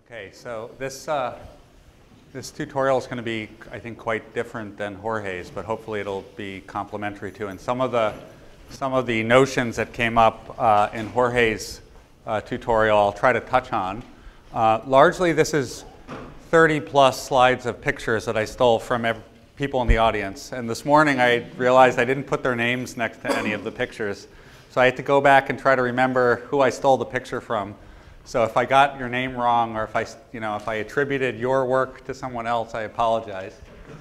Okay, so this tutorial is going to be, I think, quite different than Jorge's, but hopefully it'll be complementary too. And some of the notions that came up in Jorge's tutorial, I'll try to touch on. Largely, this is 30-plus slides of pictures that I stole from people in the audience. And this morning, I realized I didn't put their names next to any of the pictures. So I had to go back and try to remember who I stole the picture from. So if I got your name wrong, or if I attributed your work to someone else, I apologize.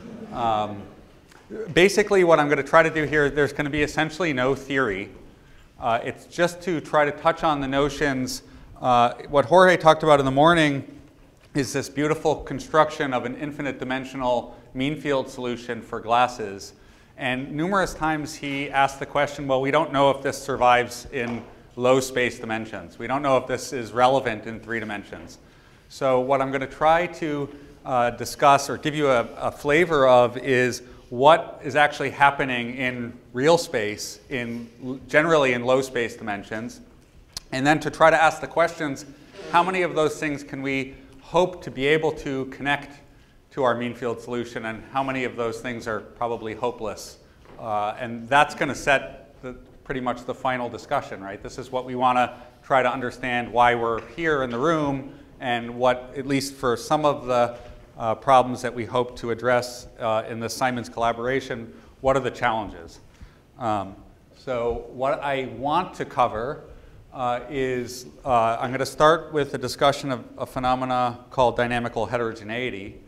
Basically, what I'm going to try to do here, there's going to be essentially no theory. It's just to try to touch on the notions. What Jorge talked about in the morning is this beautiful construction of an infinite dimensional mean field solution for glasses. And numerous times he asked the question, well, we don't know if this survives in low space dimensions. We don't know if this is relevant in 3 dimensions. So what I'm going to try to discuss or give you a flavor of is what is actually happening in real space, generally in low space dimensions, and then to try to ask the questions, how many of those things can we hope to be able to connect to our mean field solution, and how many of those things are probably hopeless? And that's going to set pretty much the final discussion, right? This is what we want to try to understand, why we're here in the room, and what, at least for some of the problems that we hope to address in the Simons collaboration, what are the challenges? So what I want to cover is, I'm going to start with a discussion of a phenomena called dynamical heterogeneity.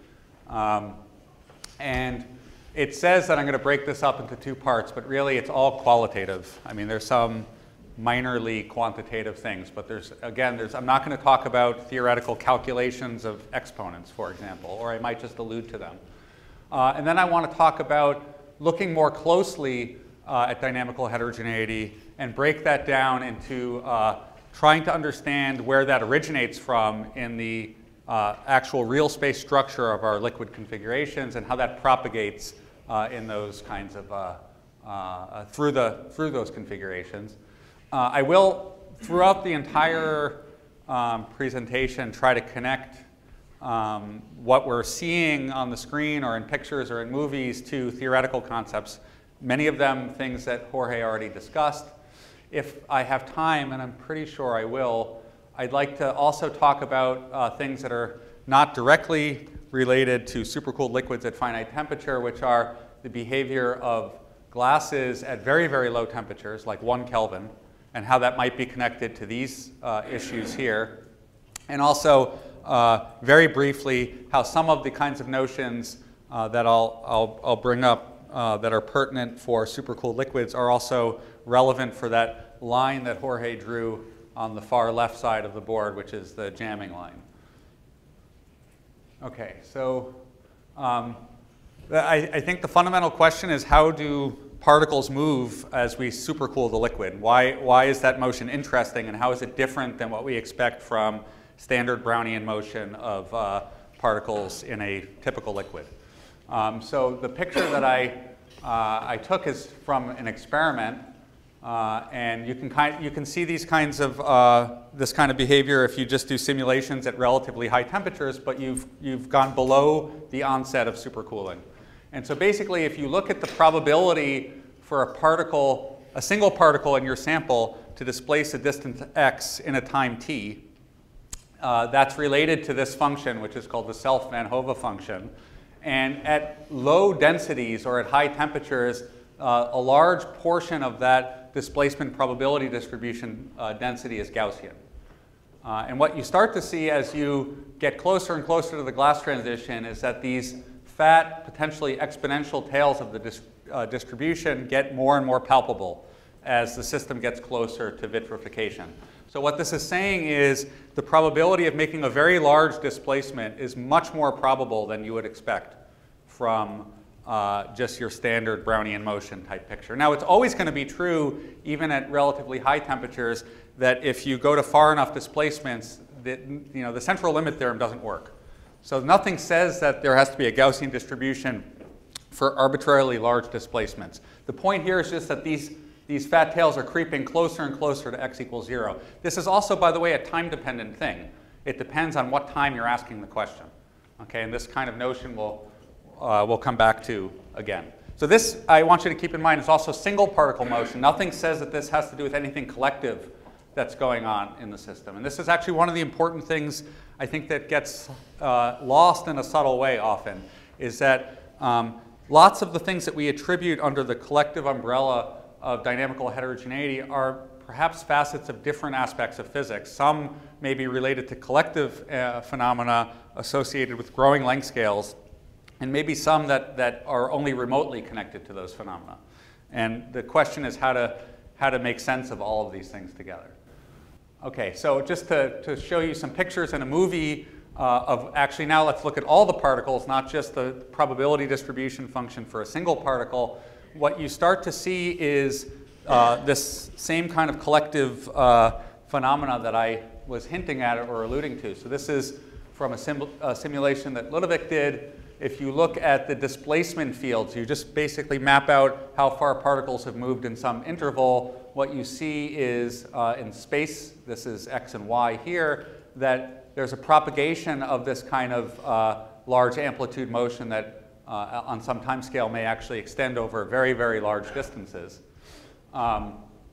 And it says that I'm going to break this up into 2 parts, but really it's all qualitative. I mean, there's some minorly quantitative things, but I'm not going to talk about theoretical calculations of exponents, for example, or I might just allude to them. And then I want to talk about looking more closely at dynamical heterogeneity and break that down into trying to understand where that originates from in the actual real space structure of our liquid configurations, and how that propagates in those kinds of through those configurations. I will, throughout the entire presentation, try to connect what we're seeing on the screen or in pictures or in movies to theoretical concepts, many of them things that Jorge already discussed. If I have time, and I'm pretty sure I will, I'd like to also talk about things that are not directly related to supercooled liquids at finite temperature, which are the behavior of glasses at very, very low temperatures, like 1 Kelvin, and how that might be connected to these issues here. And also, very briefly, how some of the kinds of notions that I'll bring up that are pertinent for supercooled liquids are also relevant for that line that Jorge drew on the far left side of the board, which is the jamming line. Okay, so I think the fundamental question is, how do particles move as we supercool the liquid? Why is that motion interesting, and how is it different than what we expect from standard Brownian motion of particles in a typical liquid? So the picture that I took is from an experiment. And you can see these kinds of this kind of behavior if you just do simulations at relatively high temperatures, but you've gone below the onset of supercooling. And so basically, if you look at the probability for a single particle in your sample to displace a distance x in a time t, that's related to this function, which is called the Self-Van Hove function. And at low densities or at high temperatures, a large portion of that displacement probability distribution density is Gaussian. And what you start to see as you get closer and closer to the glass transition is that these fat, potentially exponential tails of the distribution get more and more palpable as the system gets closer to vitrification. So what this is saying is the probability of making a very large displacement is much more probable than you would expect from just your standard Brownian motion type picture. Now, it's always going to be true, even at relatively high temperatures, that if you go to far enough displacements, the central limit theorem doesn't work. So nothing says that there has to be a Gaussian distribution for arbitrarily large displacements. The point here is just that these fat tails are creeping closer and closer to x equals 0. This is also, by the way, a time-dependent thing. It depends on what time you're asking the question. Okay, and this kind of notion we'll come back to again. So this, I want you to keep in mind, is also single particle motion. Nothing says that this has to do with anything collective that's going on in the system. And this is actually one of the important things I think that gets lost in a subtle way often, is that lots of the things that we attribute under the collective umbrella of dynamical heterogeneity are perhaps facets of different aspects of physics. Some may be related to collective phenomena associated with growing length scales, and maybe some that are only remotely connected to those phenomena. And the question is how to make sense of all of these things together. Okay, so just to show you some pictures in a movie of actually now let's look at all the particles, not just the probability distribution function for a single particle. What you start to see is this same kind of collective phenomena that I was hinting at or alluding to. So this is from a simulation that Ludovic did. If you look at the displacement fields, you just basically map out how far particles have moved in some interval. What you see is in space, this is x and y here, that there's a propagation of this kind of large amplitude motion that on some time scale may actually extend over very, very large distances. I'm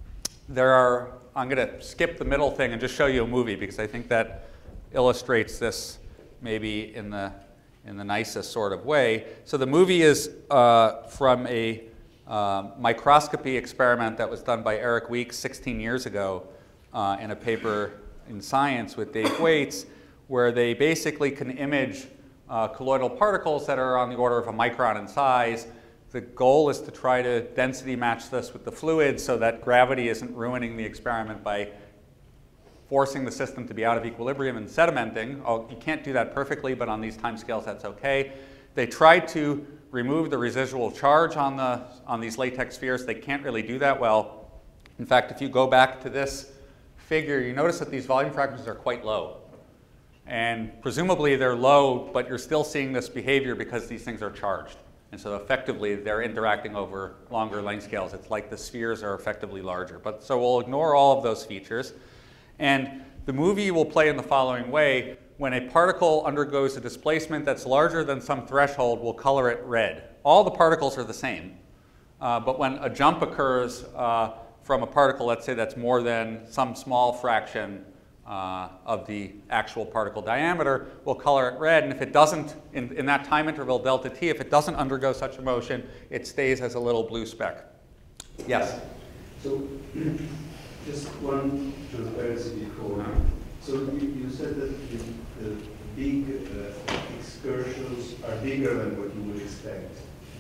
going to skip the middle thing and just show you a movie because I think that illustrates this maybe in the nicest sort of way. So the movie is from a microscopy experiment that was done by Eric Weeks 16 years ago in a paper in Science with Dave Waits, where they basically can image colloidal particles that are on the order of a micron in size. The goal is to try to density match this with the fluid so that gravity isn't ruining the experiment by forcing the system to be out of equilibrium and sedimenting. Oh, you can't do that perfectly, but on these timescales that's okay. They tried to remove the residual charge on these latex spheres. They can't really do that well. In fact, if you go back to this figure, you notice that these volume fractions are quite low. And presumably they're low, but you're still seeing this behavior because these things are charged. And so effectively they're interacting over longer length scales. It's like the spheres are effectively larger. But so we'll ignore all of those features. And the movie will play in the following way. When a particle undergoes a displacement that's larger than some threshold, we'll color it red. All the particles are the same. But when a jump occurs from a particle, let's say that's more than some small fraction of the actual particle diameter, we'll color it red. And if it doesn't, in that time interval, delta t, if it doesn't undergo such a motion, it stays as a little blue speck. Yes? So just one transparency before. So you said that the big excursions are bigger than what you would expect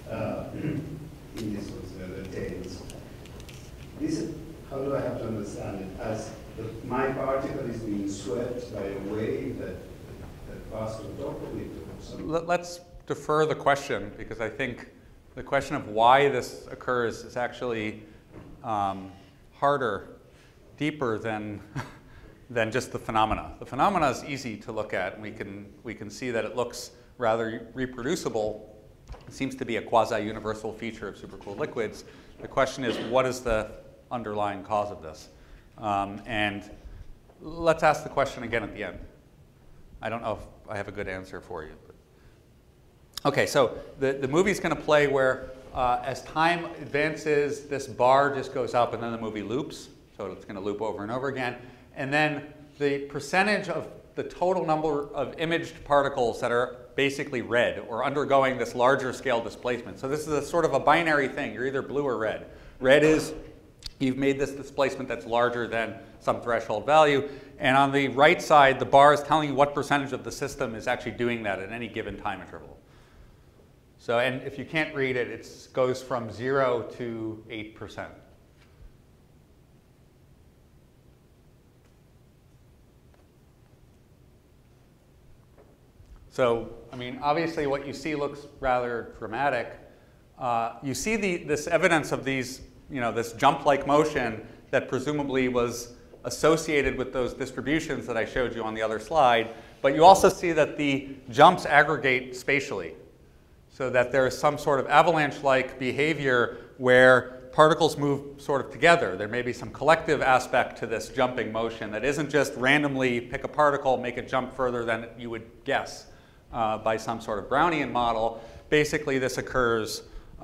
in this one, the tails. How do I have to understand it? As my particle is being swept by a wave that passed on top of it? Let's defer the question, because I think the question of why this occurs is actually harder, deeper than just the phenomena. The phenomena is easy to look at, and we can see that it looks rather reproducible. It seems to be a quasi-universal feature of supercooled liquids. The question is, what is the underlying cause of this? And let's ask the question again at the end. I don't know if I have a good answer for you. Okay, so the movie's going to play where as time advances, this bar just goes up and then the movie loops. So it's going to loop over and over again. And then the percentage of the total number of imaged particles that are basically red or undergoing this larger scale displacement. So this is a sort of a binary thing. You're either blue or red. Red is you've made this displacement that's larger than some threshold value. And on the right side, the bar is telling you what percentage of the system is actually doing that at any given time interval. So, and if you can't read it, it goes from 0 to 8%. So, I mean, obviously what you see looks rather dramatic. You see this evidence of these, this jump-like motion that presumably was associated with those distributions that I showed you on the other slide. But you also see that the jumps aggregate spatially, so that there is some sort of avalanche-like behavior where particles move sort of together. There may be some collective aspect to this jumping motion that isn't just randomly pick a particle, make it jump further than you would guess by some sort of Brownian model. Basically, this occurs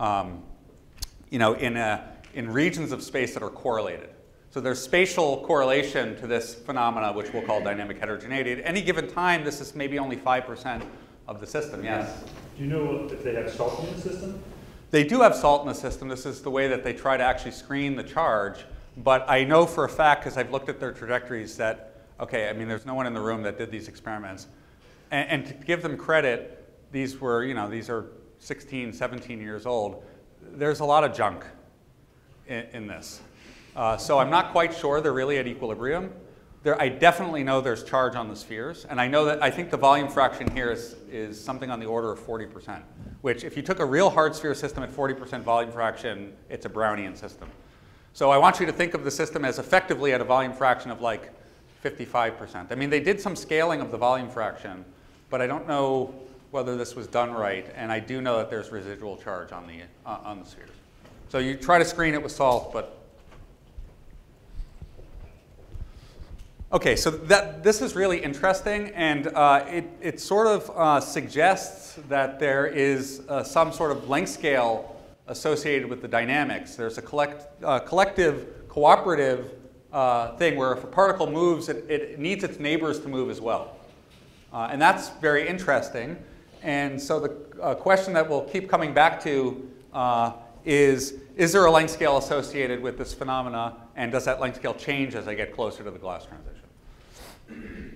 in regions of space that are correlated. So there's spatial correlation to this phenomena, which we'll call dynamic heterogeneity. At any given time, this is maybe only 5% of the system, yes? Do you know if they have salt in the system? They do have salt in the system. This is the way that they try to actually screen the charge. But I know for a fact, because I've looked at their trajectories, that, okay, I mean, there's no one in the room that did these experiments. And to give them credit, these are 16, 17 years old. There's a lot of junk in this. So I'm not quite sure they're really at equilibrium. I definitely know there's charge on the spheres, and I think the volume fraction here is something on the order of 40%, which if you took a real hard sphere system at 40% volume fraction, it's a Brownian system. So I want you to think of the system as effectively at a volume fraction of like 55%. I mean, they did some scaling of the volume fraction, but I don't know whether this was done right, and I do know that there's residual charge on the spheres. So you try to screen it with salt, but okay, so this is really interesting, and it sort of suggests that there is some sort of length scale associated with the dynamics. There's a collective, cooperative thing where if a particle moves, it needs its neighbors to move as well. And that's very interesting. And so the question that we'll keep coming back to is there a length scale associated with this phenomena, and does that length scale change as I get closer to the glass transition?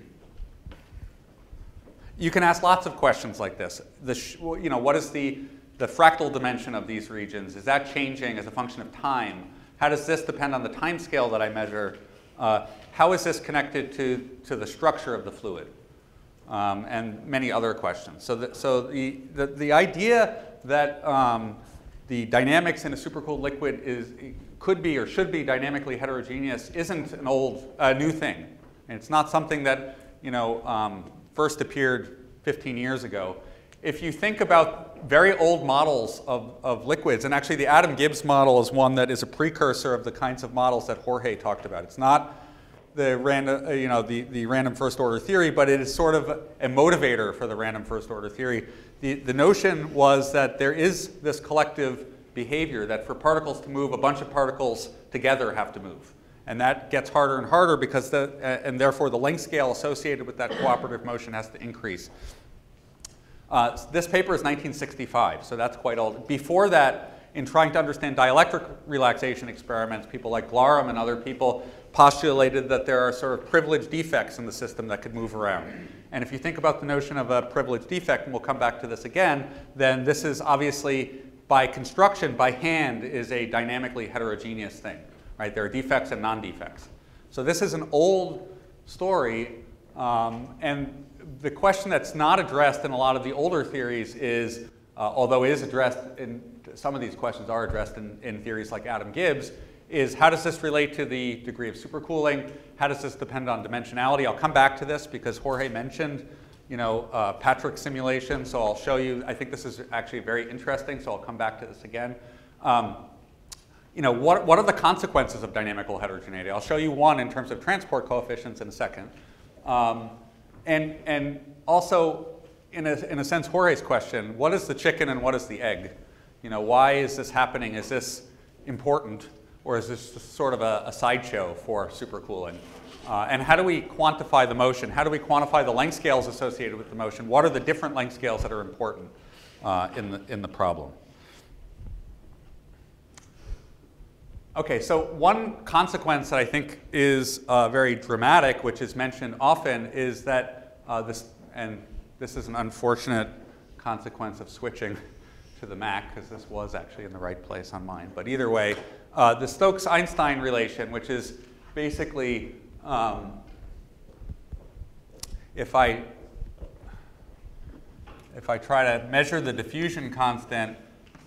You can ask lots of questions like this. What is the fractal dimension of these regions? Is that changing as a function of time? How does this depend on the time scale that I measure? How is this connected to the structure of the fluid? And many other questions. So the idea that the dynamics in a supercooled liquid could be or should be dynamically heterogeneous isn't a new thing. And it's not something that first appeared 15 years ago. If you think about very old models of liquids, and actually the Adam Gibbs model is one that is a precursor of the kinds of models that Jorge talked about. It's not the random first order theory, but it is sort of a motivator for the random first order theory. The notion was that there is this collective behavior that for particles to move, a bunch of particles together have to move. And that gets harder and harder because and therefore the length scale associated with that cooperative motion has to increase. This paper is 1965, so that's quite old. Before that, in trying to understand dielectric relaxation experiments, people like Glarum and other people postulated that there are sort of privileged defects in the system that could move around. And if you think about the notion of a privileged defect, and we'll come back to this again, then this is obviously, by construction, by hand, is a dynamically heterogeneous thing. Right? There are defects and non-defects. So this is an old story, and the question that's not addressed in a lot of the older theories is, although it is addressed in some of these questions are addressed in theories like Adam Gibbs, is how does this relate to the degree of supercooling? How does this depend on dimensionality? I'll come back to this because Jorge mentioned Patrick simulation, so I'll show you. I think this is actually very interesting, so I'll come back to this again. What are the consequences of dynamical heterogeneity? I'll show you one in terms of transport coefficients in a second. And also, in a sense, Jorge's question, what is the chicken and what is the egg? Why is this happening? Is this important? Or is this just sort of a sideshow for supercooling? And how do we quantify the motion? How do we quantify the length scales associated with the motion? What are the different length scales that are important in the problem? Okay, so one consequence that I think is very dramatic, which is mentioned often, is that this is an unfortunate consequence of switching to the Mac, because this was actually in the right place on mine. But either way, the Stokes-Einstein relation, which is basically if I try to measure the diffusion constant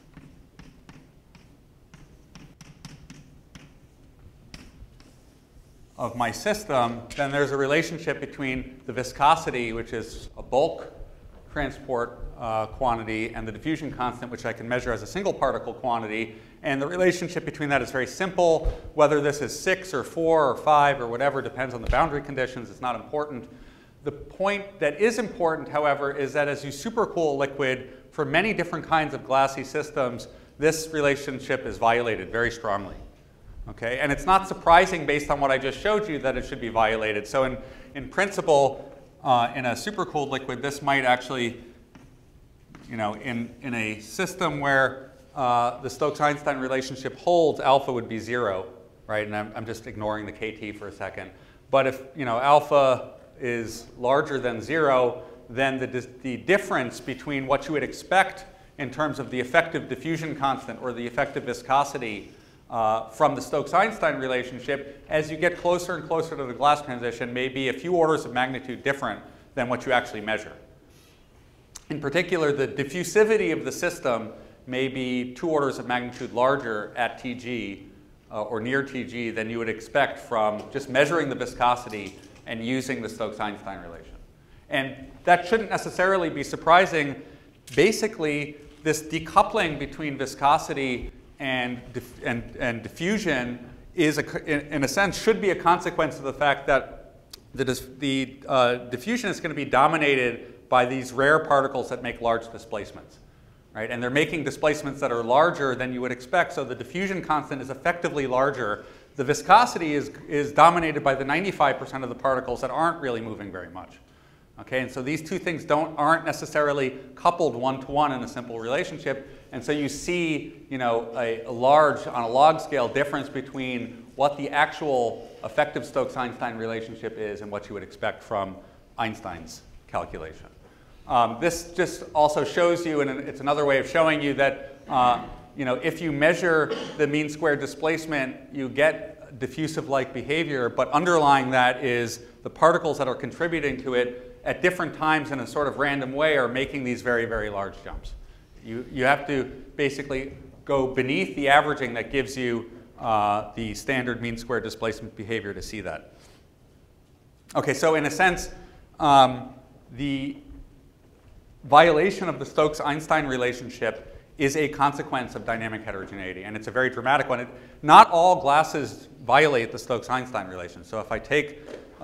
of my system, then there's a relationship between the viscosity, which is a bulk transport quantity, and the diffusion constant, which I can measure as a single particle quantity. And the relationship between that is very simple. Whether this is 6 or 4 or 5 or whatever depends on the boundary conditions. It's not important. The point that is important, however, is that as you supercool a liquid for many different kinds of glassy systems, this relationship is violated very strongly. Okay? And it's not surprising based on what I just showed you that it should be violated. So in principle, in a supercooled liquid, this might actually, in a system where the Stokes-Einstein relationship holds, alpha would be 0, right? And I'm just ignoring the KT for a second. But if alpha is larger than 0, then the difference between what you would expect in terms of the effective diffusion constant or the effective viscosity from the Stokes-Einstein relationship, as you get closer and closer to the glass transition, may be a few orders of magnitude different than what you actually measure. In particular, the diffusivity of the system may be 2 orders of magnitude larger at Tg or near Tg than you would expect from just measuring the viscosity and using the Stokes-Einstein relation. And that shouldn't necessarily be surprising. Basically, this decoupling between viscosity and diffusion is, in a sense, should be a consequence of the fact that the diffusion is going to be dominated by these rare particles that make large displacements. Right? And they're making displacements that are larger than you would expect, so the diffusion constant is effectively larger. The viscosity is dominated by the 95% of the particles that aren't really moving very much. Okay? And so these two things aren't necessarily coupled one-to-one in a simple relationship. And so you see a large, on a log scale, difference between what the actual effective Stokes-Einstein relationship is and what you would expect from Einstein's calculation. This just also shows you, and it's another way of showing you that if you measure the mean square displacement, you get diffusive-like behavior, but underlying that is the particles that are contributing to it at different times in a sort of random way are making these very, very large jumps. You have to basically go beneath the averaging that gives you the standard mean square displacement behavior to see that. Okay, so in a sense, the violation of the Stokes-Einstein relationship is a consequence of dynamic heterogeneity, and it's a very dramatic one. Not all glasses violate the Stokes-Einstein relation. So if I take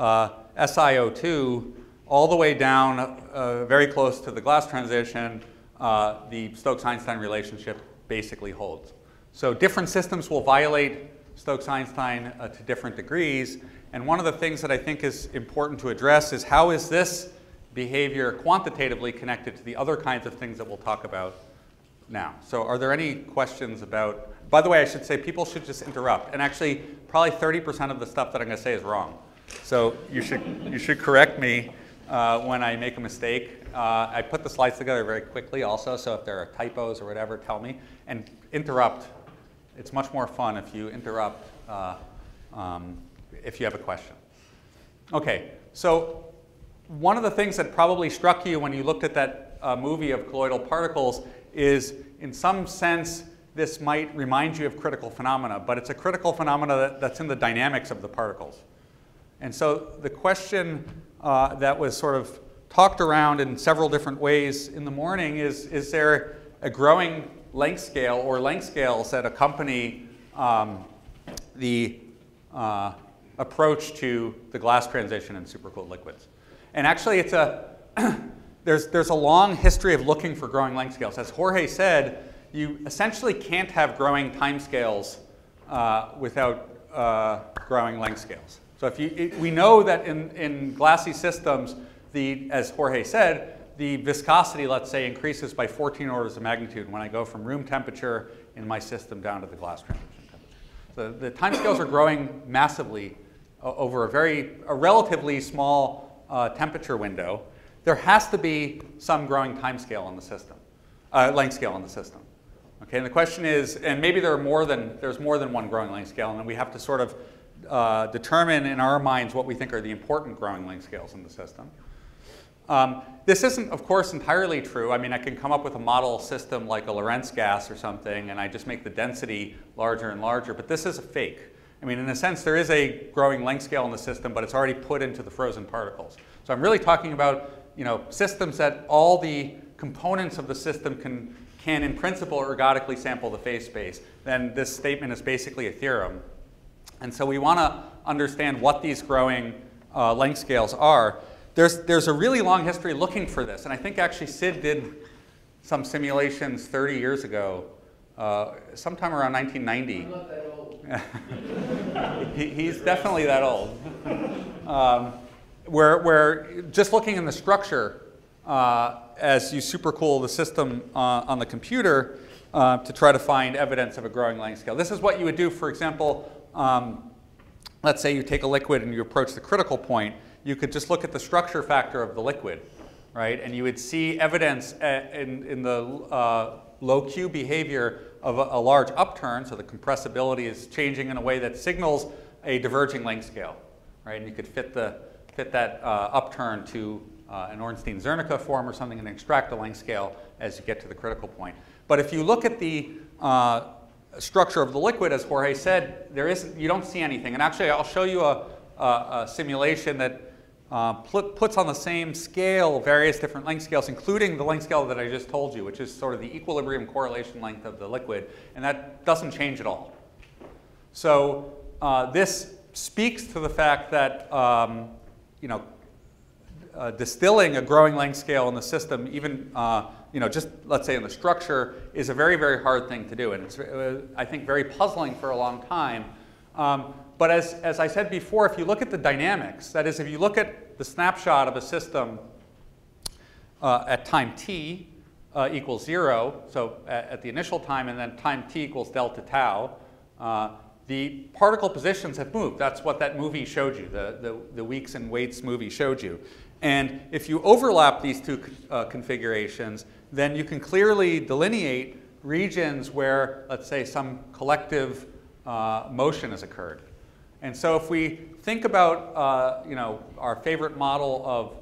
SiO2 all the way down very close to the glass transition, the Stokes-Einstein relationship basically holds. So different systems will violate Stokes-Einstein to different degrees, and one of the things that I think is important to address is how is this behavior quantitatively connected to the other kinds of things that we'll talk about now. So are there any questions about, by the way, I should say people should just interrupt. And actually, probably 30% of the stuff that I'm going to say is wrong. So you should correct me when I make a mistake. I put the slides together very quickly also, so if there are typos or whatever, tell me. And interrupt. It's much more fun if you interrupt if you have a question. Okay, so one of the things that probably struck you when you looked at that movie of colloidal particles is, in some sense, this might remind you of critical phenomena, but it's a critical phenomena that's in the dynamics of the particles. And so the question that was sort of talked around in several different ways in the morning is there a growing length scale or length scales that accompany the approach to the glass transition in supercooled liquids? And actually, there's a long history of looking for growing length scales. As Jorge said, you essentially can't have growing time scales without growing length scales. So we know that in glassy systems, as Jorge said, the viscosity, let's say, increases by 14 orders of magnitude when I go from room temperature in my system down to the glass transition temperature. So the time scales are growing massively over a relatively small temperature window. There has to be some growing time scale in the system, length scale in the system. Okay, and the question is, and maybe there's more than one growing length scale, and then we have to sort of determine in our minds what we think are the important growing length scales in the system. This isn't, of course, entirely true. I mean, I can come up with a model system like a Lorentz gas or something, and I just make the density larger and larger, but this is a fake. I mean, in a sense, there is a growing length scale in the system, but it's already put into the frozen particles. So I'm really talking about systems that all the components of the system can in principle ergodically sample the phase space, then this statement is basically a theorem. And so we want to understand what these growing length scales are. There's a really long history looking for this, and I think actually Sid did some simulations 30 years ago, sometime around 1990. I'm not that old. He's definitely that old. Where just looking in the structure as you supercool the system on the computer to try to find evidence of a growing length scale. This is what you would do, for example, let's say you take a liquid and you approach the critical point. You could just look at the structure factor of the liquid, right? And you would see evidence in the low Q behavior of a large upturn, so the compressibility is changing in a way that signals a diverging length scale, right? And you could fit that upturn to an Ornstein-Zernicke form or something and extract the length scale as you get to the critical point. But if you look at the structure of the liquid, as Jorge said, you don't see anything. And actually, I'll show you a simulation that puts on the same scale various different length scales, including the length scale that I just told you, which is sort of the equilibrium correlation length of the liquid, and that doesn't change at all. So this speaks to the fact that distilling a growing length scale in the system, even just let's say in the structure, is a very, very hard thing to do, and it's I think very puzzling for a long time. But as I said before, if you look at the dynamics, that is, if you look at the snapshot of a system at time t equals 0, so at the initial time, and then time t equals delta tau, the particle positions have moved. That's what that movie showed you, the Weeks and Weights movie showed you. And if you overlap these two configurations, then you can clearly delineate regions where, let's say, some collective motion has occurred. And so if we think about our favorite model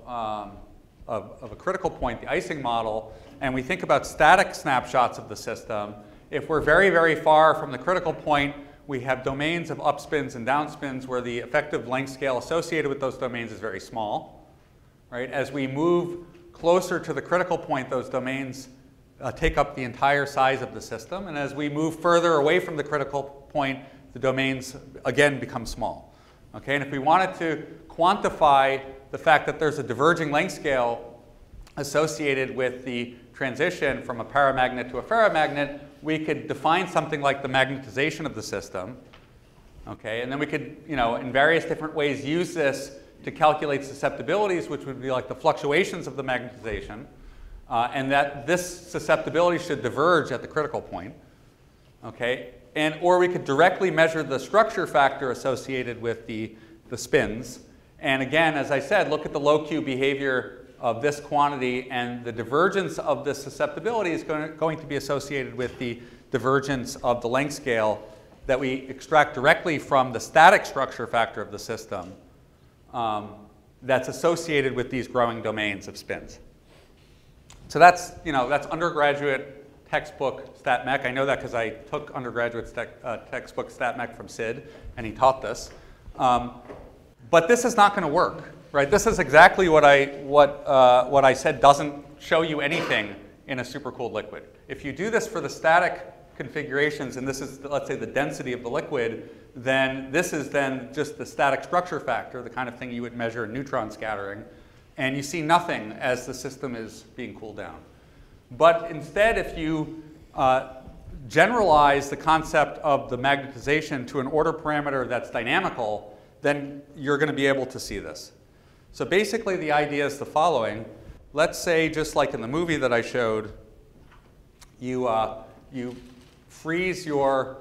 of a critical point, the icing model, and we think about static snapshots of the system, if we're very, very far from the critical point, we have domains of upspins and downspins where the effective length scale associated with those domains is very small. Right? As we move closer to the critical point, those domains take up the entire size of the system. And as we move further away from the critical point, the domains again become small. Okay? And if we wanted to quantify the fact that there's a diverging length scale associated with the transition from a paramagnet to a ferromagnet, we could define something like the magnetization of the system. Okay? And then we could, in various different ways use this to calculate susceptibilities, which would be like the fluctuations of the magnetization, and that this susceptibility should diverge at the critical point. Okay? Or we could directly measure the structure factor associated with the spins. And again, as I said, look at the low Q behavior of this quantity, and the divergence of the susceptibility is going to be associated with the divergence of the length scale that we extract directly from the static structure factor of the system that's associated with these growing domains of spins. So that's undergraduate textbook stat mech. I know that because I took undergraduate textbook stat mech from Sid, and he taught this. But this is not going to work, right? This is exactly what I said doesn't show you anything in a supercooled liquid. If you do this for the static configurations, and this is, let's say, the density of the liquid, then this is then just the static structure factor, the kind of thing you would measure in neutron scattering, and you see nothing as the system is being cooled down. But instead, if you generalize the concept of the magnetization to an order parameter that's dynamical, then you're going to be able to see this. So basically, the idea is the following. Let's say, just like in the movie that I showed, you freeze your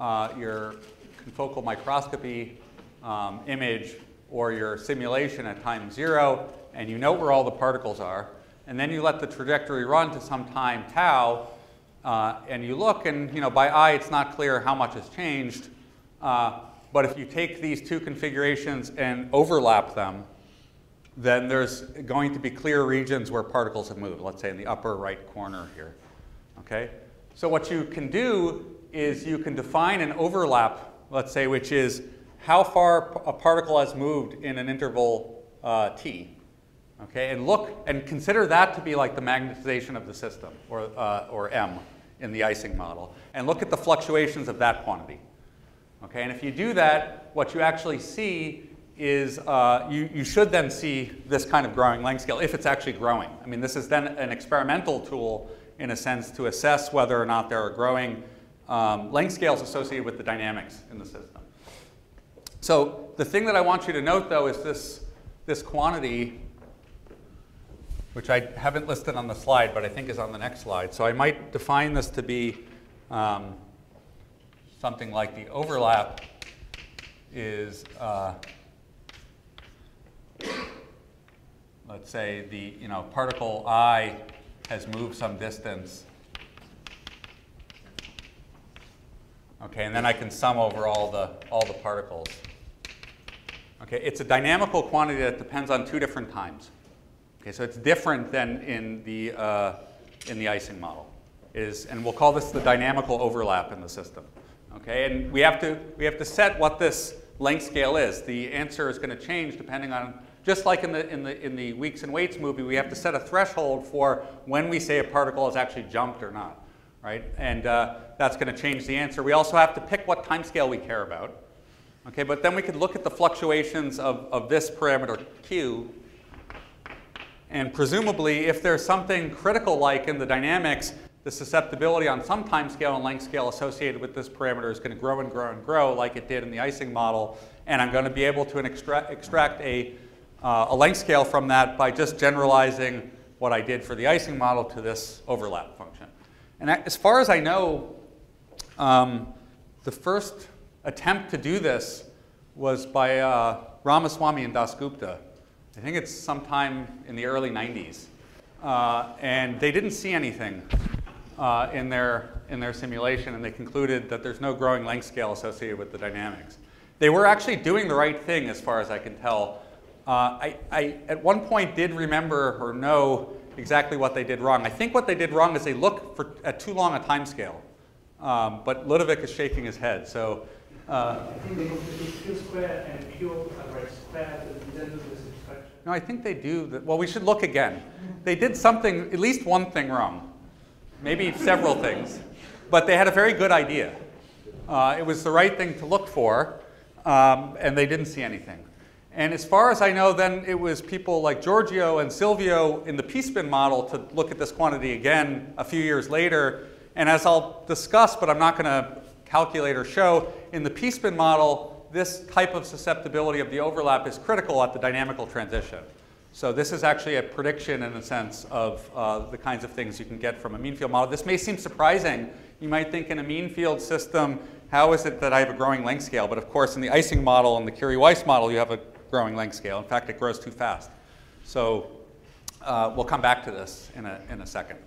confocal microscopy image or your simulation at time 0, and you know where all the particles are. And then you let the trajectory run to some time tau, and you look, and by eye it's not clear how much has changed. But if you take these two configurations and overlap them, then there's going to be clear regions where particles have moved, let's say in the upper right corner here. Okay? So what you can do is you can define an overlap, let's say, which is how far a particle has moved in an interval t. Okay, and look and consider that to be like the magnetization of the system, or M in the icing model, and look at the fluctuations of that quantity. Okay, and if you do that, what you actually see is you should then see this kind of growing length scale if it's actually growing. I mean, this is then an experimental tool in a sense to assess whether or not there are growing length scales associated with the dynamics in the system. So the thing that I want you to note, though, is this quantity, which I haven't listed on the slide, but I think is on the next slide. So I might define this to be something like the overlap is, let's say the particle I has moved some distance. Okay, and then I can sum over all the particles. Okay, it's a dynamical quantity that depends on two different times. Okay, so it's different than in the icing model. And we'll call this the dynamical overlap in the system. Okay, and we have to set what this length scale is. The answer is going to change depending on, just like in the Weeks and Weights movie, we have to set a threshold for when we say a particle has actually jumped or not, right? And that's going to change the answer. We also have to pick what time scale we care about. Okay, but then we could look at the fluctuations of this parameter Q, and presumably if there's something critical like in the dynamics, the susceptibility on some time scale and length scale associated with this parameter is going to grow and grow and grow like it did in the icing model, and I'm going to be able to extract a length scale from that by just generalizing what I did for the icing model to this overlap function. And as far as I know, the first attempt to do this was by Ramaswamy and Dasgupta. I think it's sometime in the early 90s. And they didn't see anything in their simulation, and they concluded that there's no growing length scale associated with the dynamics. They were actually doing the right thing as far as I can tell. I at one point did remember or know exactly what they did wrong. I think what they did wrong is they looked at too long a time scale. But Ludovic is shaking his head. So I think they compute Q squared and Q squared and then do the subtraction. no, I think they do. Well, we should look again. They did something, at least one thing wrong. Maybe several things. But they had a very good idea. It was the right thing to look for, and they didn't see anything. And as far as I know, then it was people like Giorgio and Silvio in the P-spin model to look at this quantity again a few years later. And as I'll discuss, but I'm not going to calculate or show, in the P-spin model, this type of susceptibility of the overlap is critical at the dynamical transition. So this is actually a prediction, in a sense, of the kinds of things you can get from a mean field model. This may seem surprising. You might think in a mean field system, how is it that I have a growing length scale? But of course, in the icing model and the Curie-Weiss model, you have a growing length scale. In fact, it grows too fast. So we'll come back to this in a second.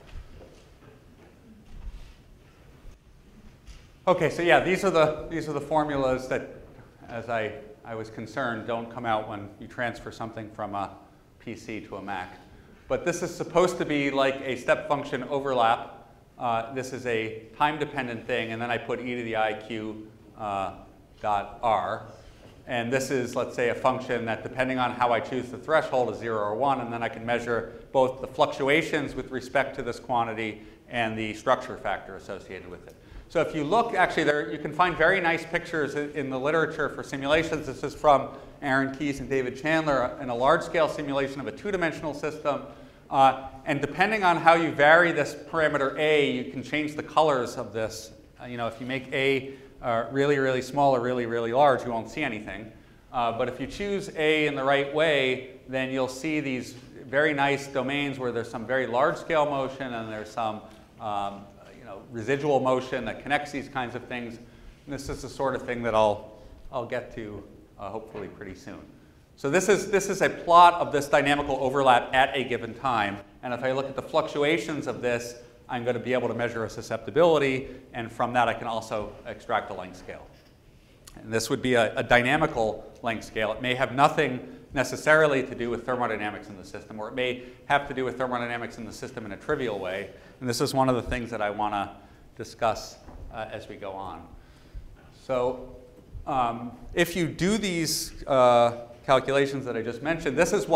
Okay, so yeah, these are the formulas that, as I was concerned, don't come out when you transfer something from a PC to a Mac. But this is supposed to be like a step function overlap. This is a time-dependent thing, and then I put e to the iq dot r. And this is, let's say, a function that, depending on how I choose the threshold, is 0 or 1, and then I can measure both the fluctuations with respect to this quantity and the structure factor associated with it. So if you look, actually, there you can find very nice pictures in the literature for simulations. This is from Aaron Keyes and David Chandler in a large-scale simulation of a two-dimensional system. And depending on how you vary this parameter A, you can change the colors of this. If you make A really, really small or really, really large, you won't see anything. But if you choose A in the right way, then you'll see these very nice domains where there's some very large-scale motion and there's some residual motion that connects these kinds of things. And this is the sort of thing that I'll get to hopefully pretty soon. So this is a plot of this dynamical overlap at a given time. And if I look at the fluctuations of this, I'm going to be able to measure a susceptibility. And from that, I can also extract a length scale. And this would be a dynamical length scale. It may have nothing necessarily to do with thermodynamics in the system, or it may have to do with thermodynamics in the system in a trivial way. And this is one of the things that I want to discuss as we go on. So if you do these calculations that I just mentioned, this is what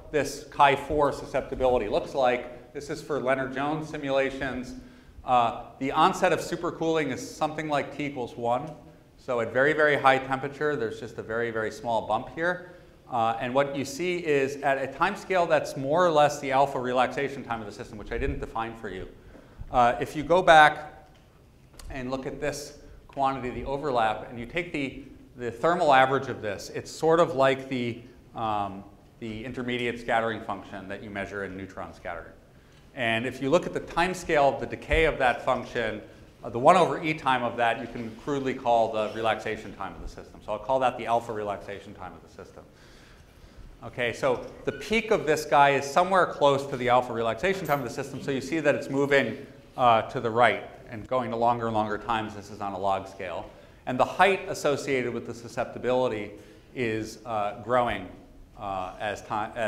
what this chi-4 susceptibility looks like. This is for Leonard-Jones simulations. The onset of supercooling is something like T = 1. So at very, very high temperature, there's just a very, very small bump here. And what you see is at a time scale that's more or less the alpha relaxation time of the system, which I didn't define for you. If you go back and look at this quantity, the overlap, and you take the thermal average of this, it's sort of like the intermediate scattering function that you measure in neutron scattering. And if you look at the time scale of the decay of that function, the 1/e time of that you can crudely call the relaxation time of the system. So I'll call that the alpha relaxation time of the system. Okay, so the peak of this guy is somewhere close to the alpha relaxation time of the system, so you see that it's moving to the right and going to longer and longer times. This is on a log scale. And the height associated with the susceptibility is growing as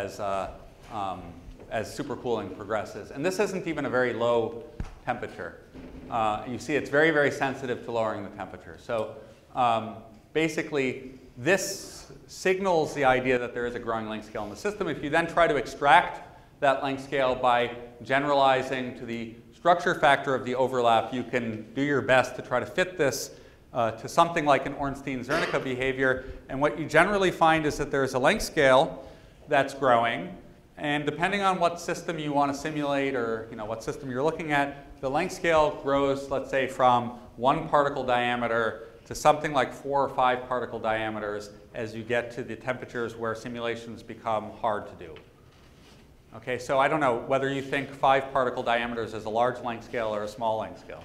supercooling progresses. And this isn't even a very low temperature. You see it's very, very sensitive to lowering the temperature. So basically, this signals the idea that there is a growing length scale in the system. If you then try to extract that length scale by generalizing to the structure factor of the overlap, you can do your best to try to fit this to something like an Ornstein-Zernicke behavior. And what you generally find is that there is a length scale that's growing. And depending on what system you want to simulate or what system you're looking at, the length scale grows, let's say, from 1 particle diameter to something like 4 or 5 particle diameters as you get to the temperatures where simulations become hard to do. Okay, so I don't know whether you think 5 particle diameters is a large length scale or a small length scale.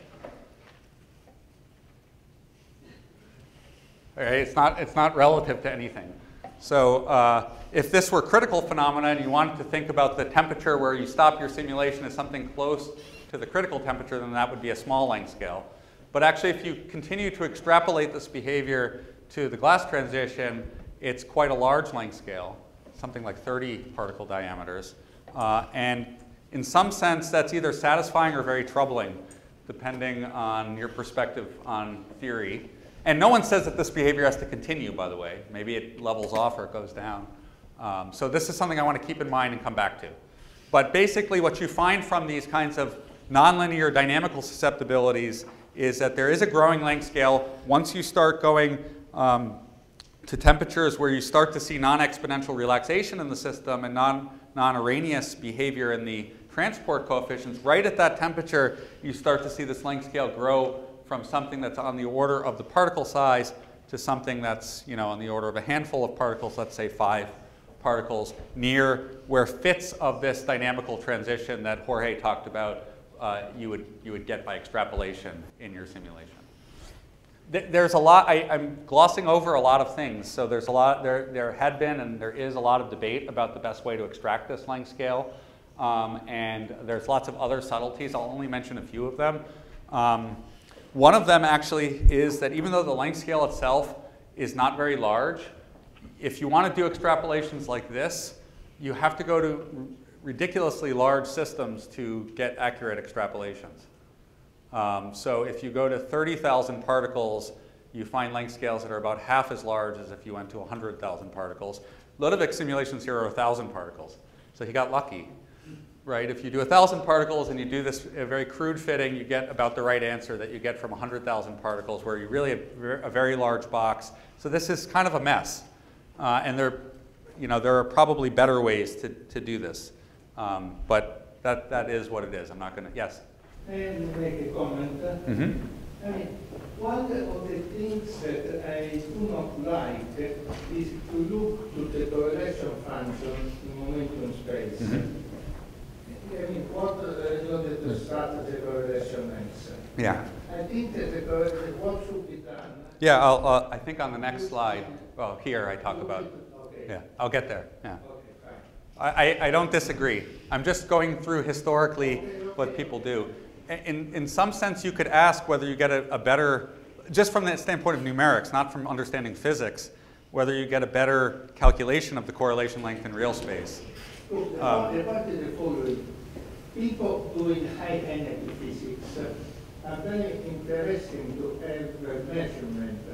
Okay, it's not relative to anything. So if this were critical phenomena and you wanted to think about the temperature where you stop your simulation as something close to the critical temperature, then that would be a small length scale. But actually, if you continue to extrapolate this behavior to the glass transition, it's quite a large length scale, something like 30 particle diameters. And in some sense, that's either satisfying or very troubling, depending on your perspective on theory. And no one says that this behavior has to continue, by the way. Maybe it levels off or it goes down. So this is something I want to keep in mind and come back to. But basically, what you find from these kinds of nonlinear dynamical susceptibilities is that there is a growing length scale. Once you start going to temperatures where you start to see non-exponential relaxation in the system and non-Arrhenius behavior in the transport coefficients, right at that temperature, you start to see this length scale grow from something that's on the order of the particle size to something that's on the order of a handful of particles, let's say 5 particles, near where fits of this dynamical transition that Jorge talked about you would get by extrapolation in your simulation. There's a lot, I'm glossing over a lot of things, so there's a lot, there had been and there is a lot of debate about the best way to extract this length scale, and there's lots of other subtleties. I'll only mention a few of them. One of them actually is that even though the length scale itself is not very large, if you want to do extrapolations like this, you have to go to ridiculously large systems to get accurate extrapolations. So if you go to 30,000 particles, you find length scales that are about half as large as if you went to 100,000 particles. Ludwig simulations here are 1,000 particles. So he got lucky, right? If you do 1,000 particles and you do this very crude fitting, you get about the right answer that you get from 100,000 particles, where you really have a very large box. So this is kind of a mess. And there are probably better ways to do this. But that is what it is. I'm not going to, yes? And make a comment. Mm-hmm. I mean, one of the things that I do not like is to look to the correlation function in momentum space. Mm-hmm. I mean, what in order to start the correlation length. Yeah. I think that the correlation, what should be done? Yeah, I think on the next slide, well, here I talk about, okay. Yeah, I'll get there, yeah. Okay, fine. I don't disagree. I'm just going through historically what people do. In some sense, you could ask whether you get a better, just from the standpoint of numerics, not from understanding physics, whether you get a better calculation of the correlation length in real space. Look, the point is the following. People doing high energy physics are very interesting to have a measurement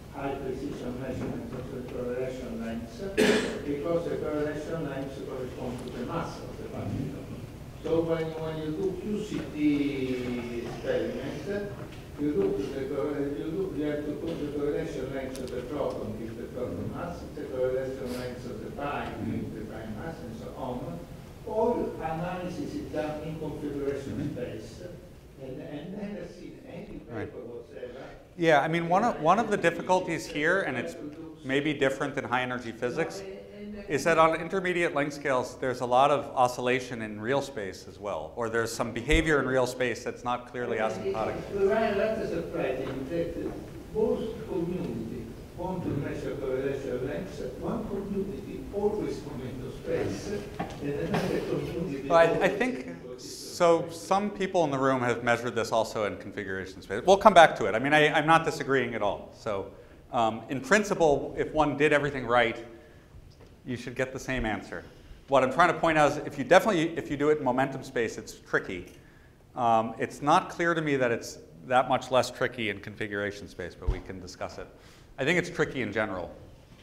high precision measurement of the correlation lengths because the correlation lengths correspond to the mass of the particle. So when you do QCT experiment, you have to put the correlation length of the proton, give the proton mass, the correlation length of the pi, give the pi mass, and so on. All analysis is done in configuration space, and never seen any paper whatsoever. Yeah, I mean, one of the difficulties here, and it's maybe different in high energy physics, is that on intermediate length scales, there's a lot of oscillation in real space as well, or there's some behavior in real space that's not clearly asymptotic. That is surprising that both communities want to measure correlation lengths. One community always come into space, and another community. But I think, so some people in the room have measured this also in configuration space. We'll come back to it. I mean, I'm not disagreeing at all. So in principle, if one did everything right, you should get the same answer. What I'm trying to point out is if you do it in momentum space, it's tricky. It's not clear to me that it's that much less tricky in configuration space, but we can discuss it. I think it's tricky in general.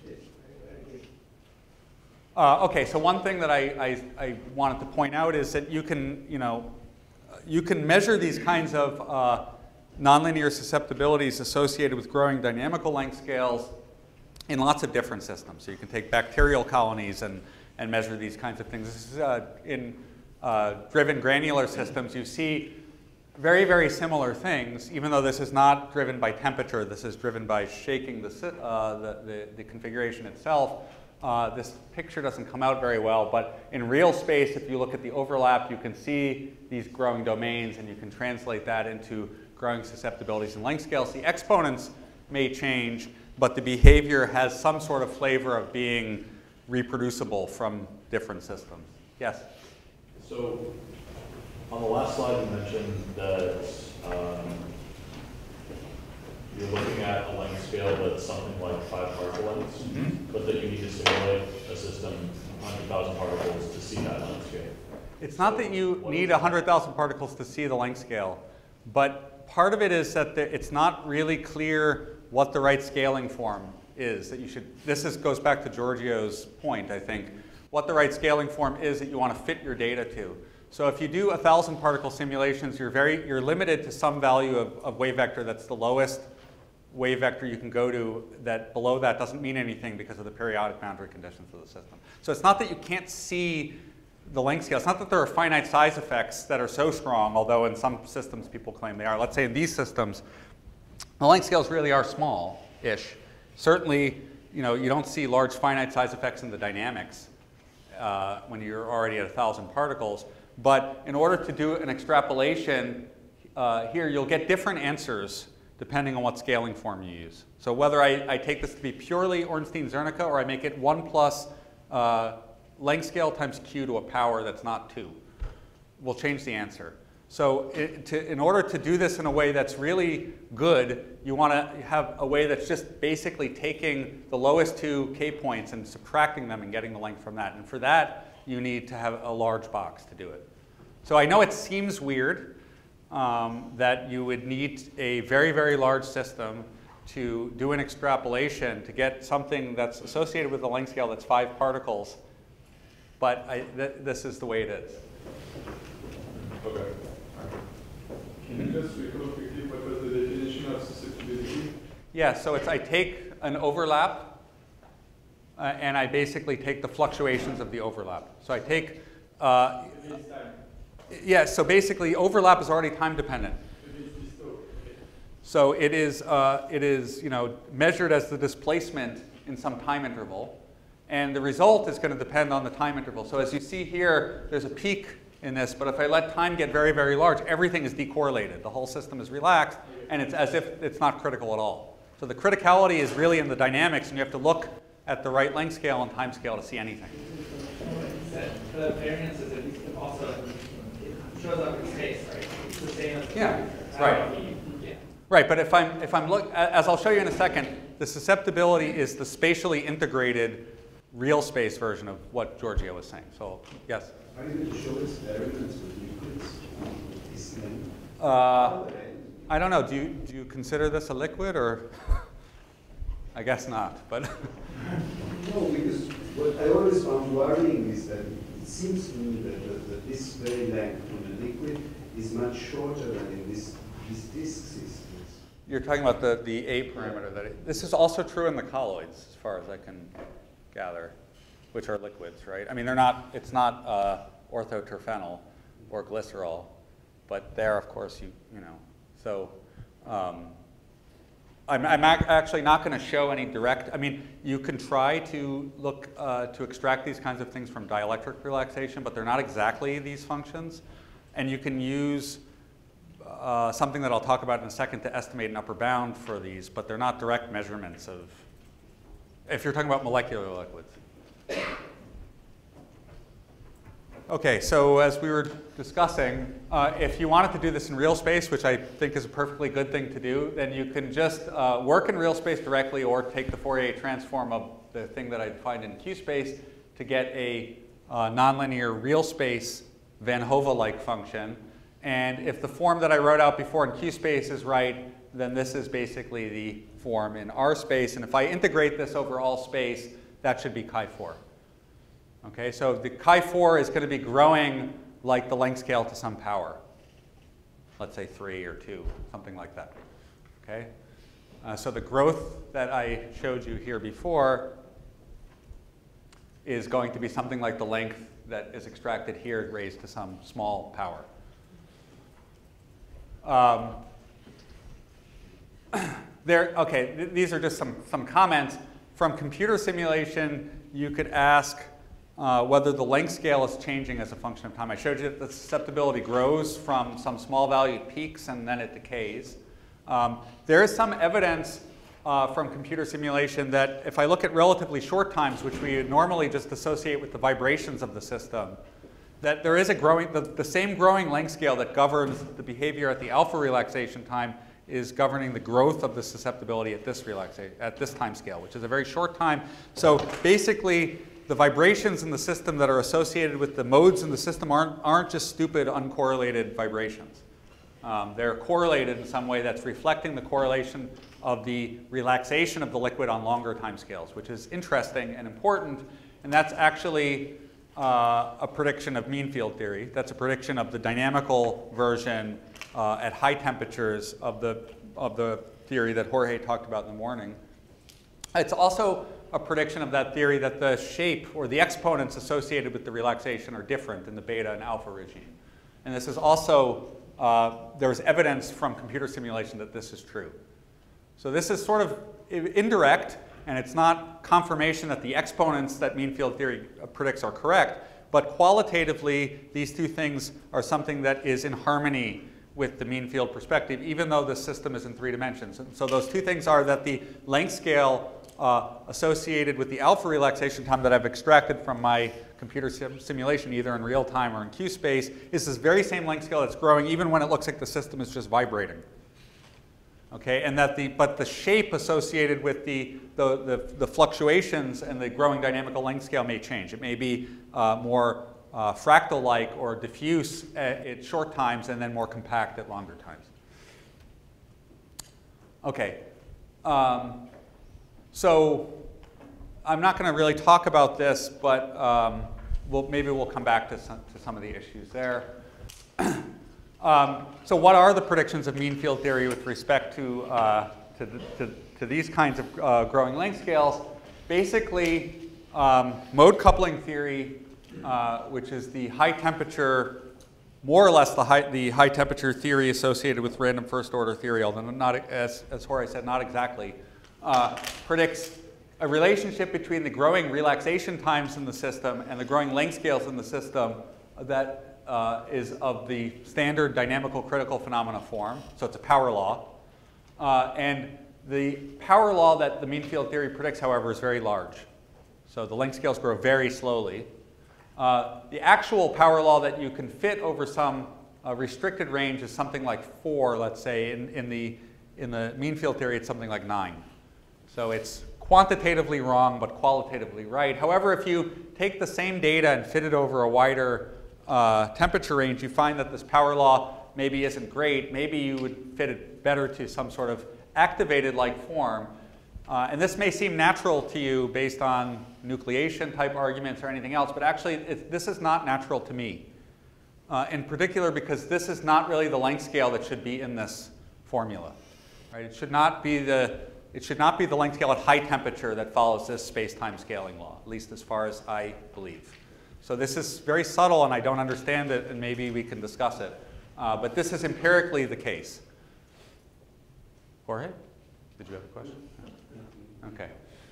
Okay, so one thing that I wanted to point out is that you can measure these kinds of nonlinear susceptibilities associated with growing dynamical length scales in lots of different systems. So you can take bacterial colonies and measure these kinds of things. This is, in driven granular systems, you see very, very similar things, even though this is not driven by temperature. This is driven by shaking the configuration itself. This picture doesn't come out very well, but in real space, if you look at the overlap, you can see these growing domains, and you can translate that into growing susceptibilities and length scales. The exponents may change, but the behavior has some sort of flavor of being reproducible from different systems. Yes? So on the last slide, you mentioned that you're looking at a length scale that's something like 5 particle lengths, but that you need to simulate a system 100,000 particles to see that length scale. It's not that you need 100,000 particles to see the length scale, but part of it is that it's not really clear what the right scaling form is that you should. Goes back to Giorgio's point, I think. What the right scaling form is that you want to fit your data to. So if you do 1,000 particle simulations, you're limited to some value of wave vector that's the lowest wave vector you can go to. That below that doesn't mean anything because of the periodic boundary conditions of the system. So it's not that you can't see the length scale. It's not that there are finite size effects that are so strong, although in some systems people claim they are. Let's say in these systems, the length scales really are small-ish. Certainly, you don't see large finite size effects in the dynamics when you're already at 1,000 particles. But in order to do an extrapolation here, you'll get different answers depending on what scaling form you use. So whether I take this to be purely Ornstein-Zernicke or I make it 1 plus length scale times q to a power that's not 2 will change the answer. So in order to do this in a way that's really good, you want to have a way that's just basically taking the lowest 2 k points and subtracting them and getting the length from that. And for that, you need to have a large box to do it. So I know it seems weird that you would need a very, very large system to do an extrapolation to get something that's associated with a length scale that's 5 particles. But this is the way it is. Okay. Can you just recall quickly what was the definition of susceptibility? Yeah, so I take an overlap and I basically take the fluctuations of the overlap. So I take, yeah, so basically overlap is already time dependent. So it is measured as the displacement in some time interval. And the result is going to depend on the time interval. So as you see here, there's a peak in this, but if I let time get very, very large, everything is decorrelated. The whole system is relaxed, and it's as if it's not critical at all. So the criticality is really in the dynamics, and you have to look at the right length scale and time scale to see anything. The variance is at least also shows up in space, right? It's the same as right. Right, but if I'm as I'll show you in a second, the susceptibility is the spatially integrated real space version of what Giorgio was saying. So yes. Are you going to show us variance with liquids? I don't know. Do you consider this a liquid or? I guess not, but. No, because what I always found worrying is that it seems to me that this very length on the liquid is much shorter than in these disk systems. You're talking about the A parameter. This is also true in the colloids, as far as I can gather, which are liquids, right? I mean, it's not orthoterphenyl or glycerol, but there, of course, you know. So I'm actually not going to show any direct. I mean, you can try to look to extract these kinds of things from dielectric relaxation, but they're not exactly these functions. And you can use something that I'll talk about in a second to estimate an upper bound for these, but they're not direct measurements of, if you're talking about molecular liquids. Okay, so as we were discussing, if you wanted to do this in real space, which I think is a perfectly good thing to do, then you can just work in real space directly or take the Fourier transform of the thing that I defined in Q space to get a nonlinear real space Van Hove-like function. And if the form that I wrote out before in Q space is right, then this is basically the form in R space. And if I integrate this over all space, that should be chi4. Okay, so the chi4 is going to be growing like the length scale to some power. Let's say 3 or 2, something like that. Okay, so the growth that I showed you here before is going to be something like the length that is extracted here raised to some small power. Okay, these are just some comments. From computer simulation, you could ask whether the length scale is changing as a function of time. I showed you that the susceptibility grows from some small valued peaks and then it decays. There is some evidence from computer simulation that if I look at relatively short times, which we normally just associate with the vibrations of the system, that there is a growing, the same growing length scale that governs the behavior at the alpha relaxation time is governing the growth of the susceptibility at this time scale, which is a very short time. So basically, the vibrations in the system that are associated with the modes in the system aren't just stupid, uncorrelated vibrations. They're correlated in some way that's reflecting the correlation of the relaxation of the liquid on longer time scales, which is interesting and important. And that's actually a prediction of mean field theory. That's a prediction of the dynamical version at high temperatures of the theory that Jorge talked about in the morning. It's also a prediction of that theory that the shape or the exponents associated with the relaxation are different in the beta and alpha regime. And this is also, there's evidence from computer simulation that this is true. So this is sort of indirect, and it's not confirmation that the exponents that mean field theory predicts are correct, but qualitatively, these two things are something that is in harmony with the mean field perspective, even though the system is in 3 dimensions. And so those two things are that the length scale associated with the alpha relaxation time that I've extracted from my computer simulation, either in real time or in Q space, is this very same length scale that's growing even when it looks like the system is just vibrating. Okay, and that but the shape associated with the fluctuations and the growing dynamical length scale may change. It may be more fractal-like or diffuse at short times and then more compact at longer times. Okay. So I'm not going to really talk about this, but maybe we'll come back to some of the issues there. So what are the predictions of mean field theory with respect to these kinds of growing length scales? Basically, mode coupling theory, which is the high temperature, more or less the high temperature theory associated with random first order theory, although not, as Jorge said, not exactly, predicts a relationship between the growing relaxation times in the system and the growing length scales in the system that is of the standard dynamical critical phenomena form. So it's a power law. And the power law that the mean field theory predicts, however, is very large. So the length scales grow very slowly. The actual power law that you can fit over some restricted range is something like 4, let's say. In the mean field theory, it's something like 9. So it's quantitatively wrong, but qualitatively right. However, if you take the same data and fit it over a wider temperature range, you find that this power law maybe isn't great. Maybe you would fit it better to some sort of activated-like form. And this may seem natural to you based on nucleation type arguments or anything else, but actually this is not natural to me. In particular because this is not really the length scale that should be in this formula. Right? It should not be the length scale at high temperature that follows this space-time scaling law, at least as far as I believe. So this is very subtle and I don't understand it, and maybe we can discuss it. But this is empirically the case. Jorge, did you have a question? Okay.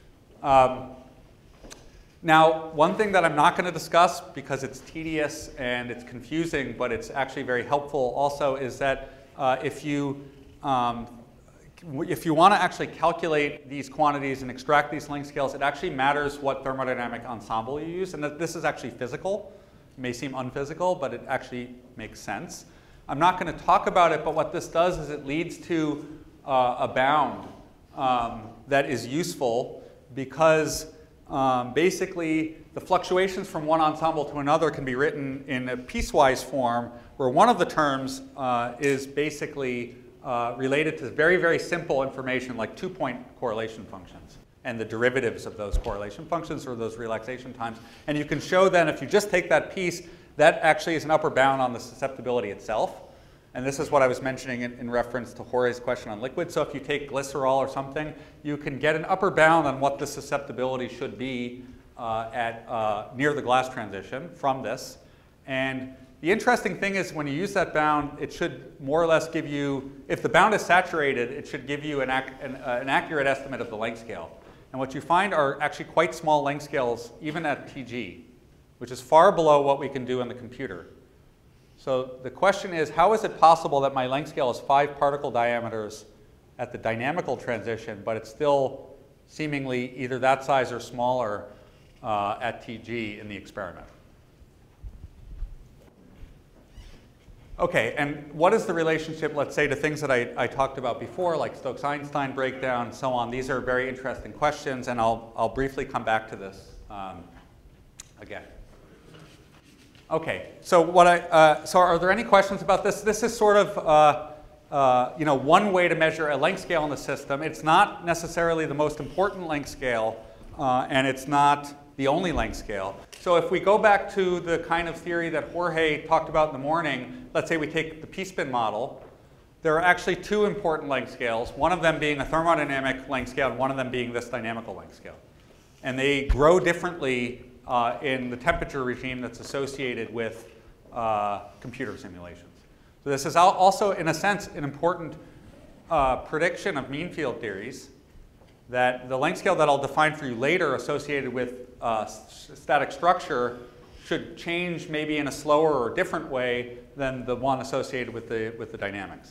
Now, one thing that I'm not going to discuss because it's tedious and it's confusing, but it's actually very helpful also, is that if you want to actually calculate these quantities and extract these length scales, it actually matters what thermodynamic ensemble you use. And this is actually physical. It may seem unphysical, but it actually makes sense. I'm not going to talk about it, but what this does is it leads to a bound that is useful because basically the fluctuations from one ensemble to another can be written in a piecewise form where one of the terms is basically related to very, very simple information like 2-point correlation functions and the derivatives of those correlation functions or those relaxation times. And you can show then if you just take that piece, that actually is an upper bound on the susceptibility itself. And this is what I was mentioning in reference to Jorge's question on liquid. So if you take glycerol or something, you can get an upper bound on what the susceptibility should be near the glass transition from this. And the interesting thing is when you use that bound, it should more or less give you, if the bound is saturated, it should give you an accurate estimate of the length scale. And what you find are actually quite small length scales, even at TG, which is far below what we can do in the computer. So the question is, how is it possible that my length scale is 5 particle diameters at the dynamical transition, but it's still seemingly either that size or smaller at TG in the experiment? Okay, and what is the relationship, let's say, to things that I talked about before, like Stokes-Einstein breakdown and so on? These are very interesting questions, and I'll briefly come back to this again. Okay, so so are there any questions about this? This is sort of one way to measure a length scale in the system. It's not necessarily the most important length scale, and it's not the only length scale. So if we go back to the kind of theory that Jorge talked about in the morning, let's say we take the p-spin model, there are actually 2 important length scales, one of them being a thermodynamic length scale and one of them being this dynamical length scale. And they grow differently in the temperature regime that's associated with computer simulations. So this is also, in a sense, an important prediction of mean field theories, that the length scale that I'll define for you later associated with static structure should change maybe in a slower or different way than the one associated with the dynamics.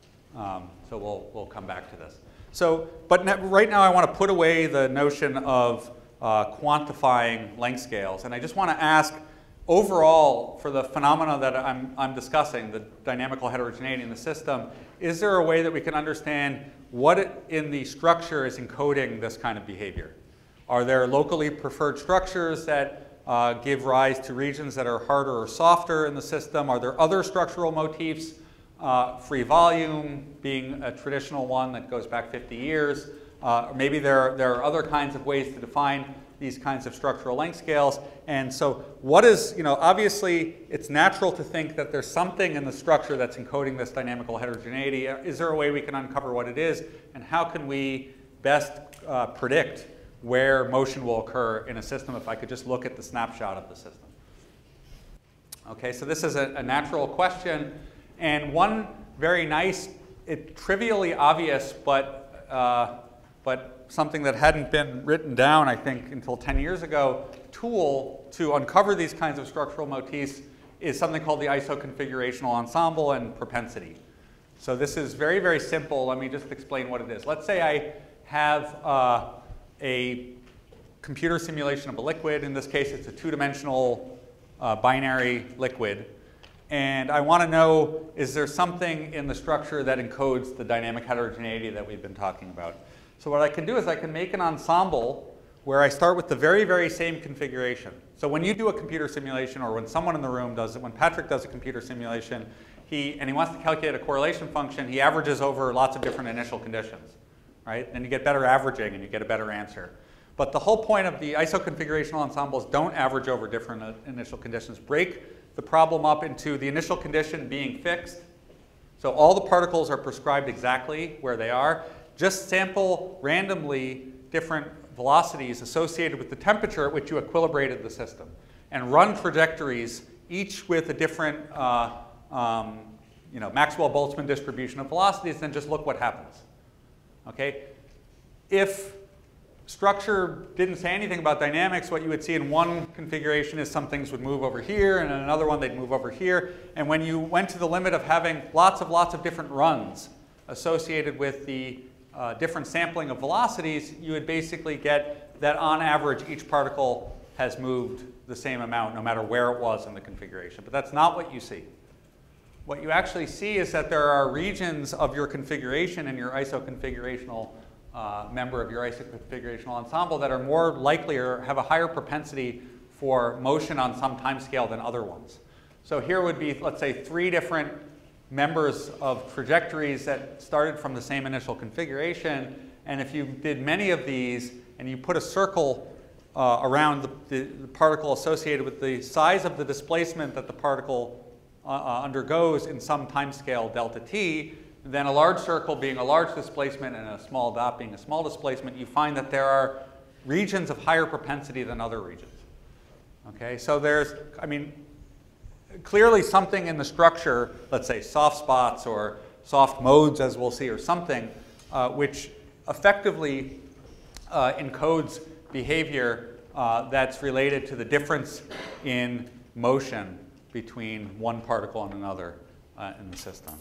So we'll come back to this. So, but right now I want to put away the notion of quantifying length scales. And I just want to ask, overall, for the phenomena that I'm discussing, the dynamical heterogeneity in the system, is there a way that we can understand what in the structure is encoding this kind of behavior? Are there locally preferred structures that give rise to regions that are harder or softer in the system? Are there other structural motifs? Free volume being a traditional one that goes back 50 years. Maybe there are other kinds of ways to define these kinds of structural length scales. And so what is, obviously it's natural to think that there's something in the structure that's encoding this dynamical heterogeneity. Is there a way we can uncover what it is? And how can we best predict where motion will occur in a system if I could just look at the snapshot of the system? Okay, so this is a natural question. And one very nice, trivially obvious, but something that hadn't been written down, I think, until 10 years ago, tool to uncover these kinds of structural motifs is something called the isoconfigurational ensemble and propensity. So this is very, very simple. Let me just explain what it is. Let's say I have a computer simulation of a liquid. In this case, it's a 2-dimensional binary liquid. And I want to know, is there something in the structure that encodes the dynamic heterogeneity that we've been talking about? So what I can do is I can make an ensemble where I start with the very, very same configuration. So when you do a computer simulation, or when someone in the room does it, when Patrick does a computer simulation, and he wants to calculate a correlation function, he averages over lots of different initial conditions. right? Then you get better averaging and you get a better answer. But the whole point of the isoconfigurational ensembles don't average over different initial conditions. Break the problem up into the initial condition being fixed. So all the particles are prescribed exactly where they are. Just sample randomly different velocities associated with the temperature at which you equilibrated the system. And run trajectories, each with a different Maxwell-Boltzmann distribution of velocities, then just look what happens. Okay? If structure didn't say anything about dynamics, what you would see in one configuration is some things would move over here, and in another one they'd move over here. And when you went to the limit of having lots of different runs associated with the different sampling of velocities, you would basically get that on average each particle has moved the same amount no matter where it was in the configuration. But that's not what you see. What you actually see is that there are regions of your configuration in your isoconfigurational member of your isoconfigurational ensemble that are more likely or have a higher propensity for motion on some time scale than other ones. So here would be, let's say, 3 different members of trajectories that started from the same initial configuration. And if you did many of these and you put a circle around the particle associated with the size of the displacement that the particle undergoes in some time scale delta t, then a large circle being a large displacement and a small dot being a small displacement, you find that there are regions of higher propensity than other regions. Okay, so there's, clearly something in the structure, let's say soft spots or soft modes as we'll see or something, which effectively encodes behavior that's related to the difference in motion between one particle and another in the system.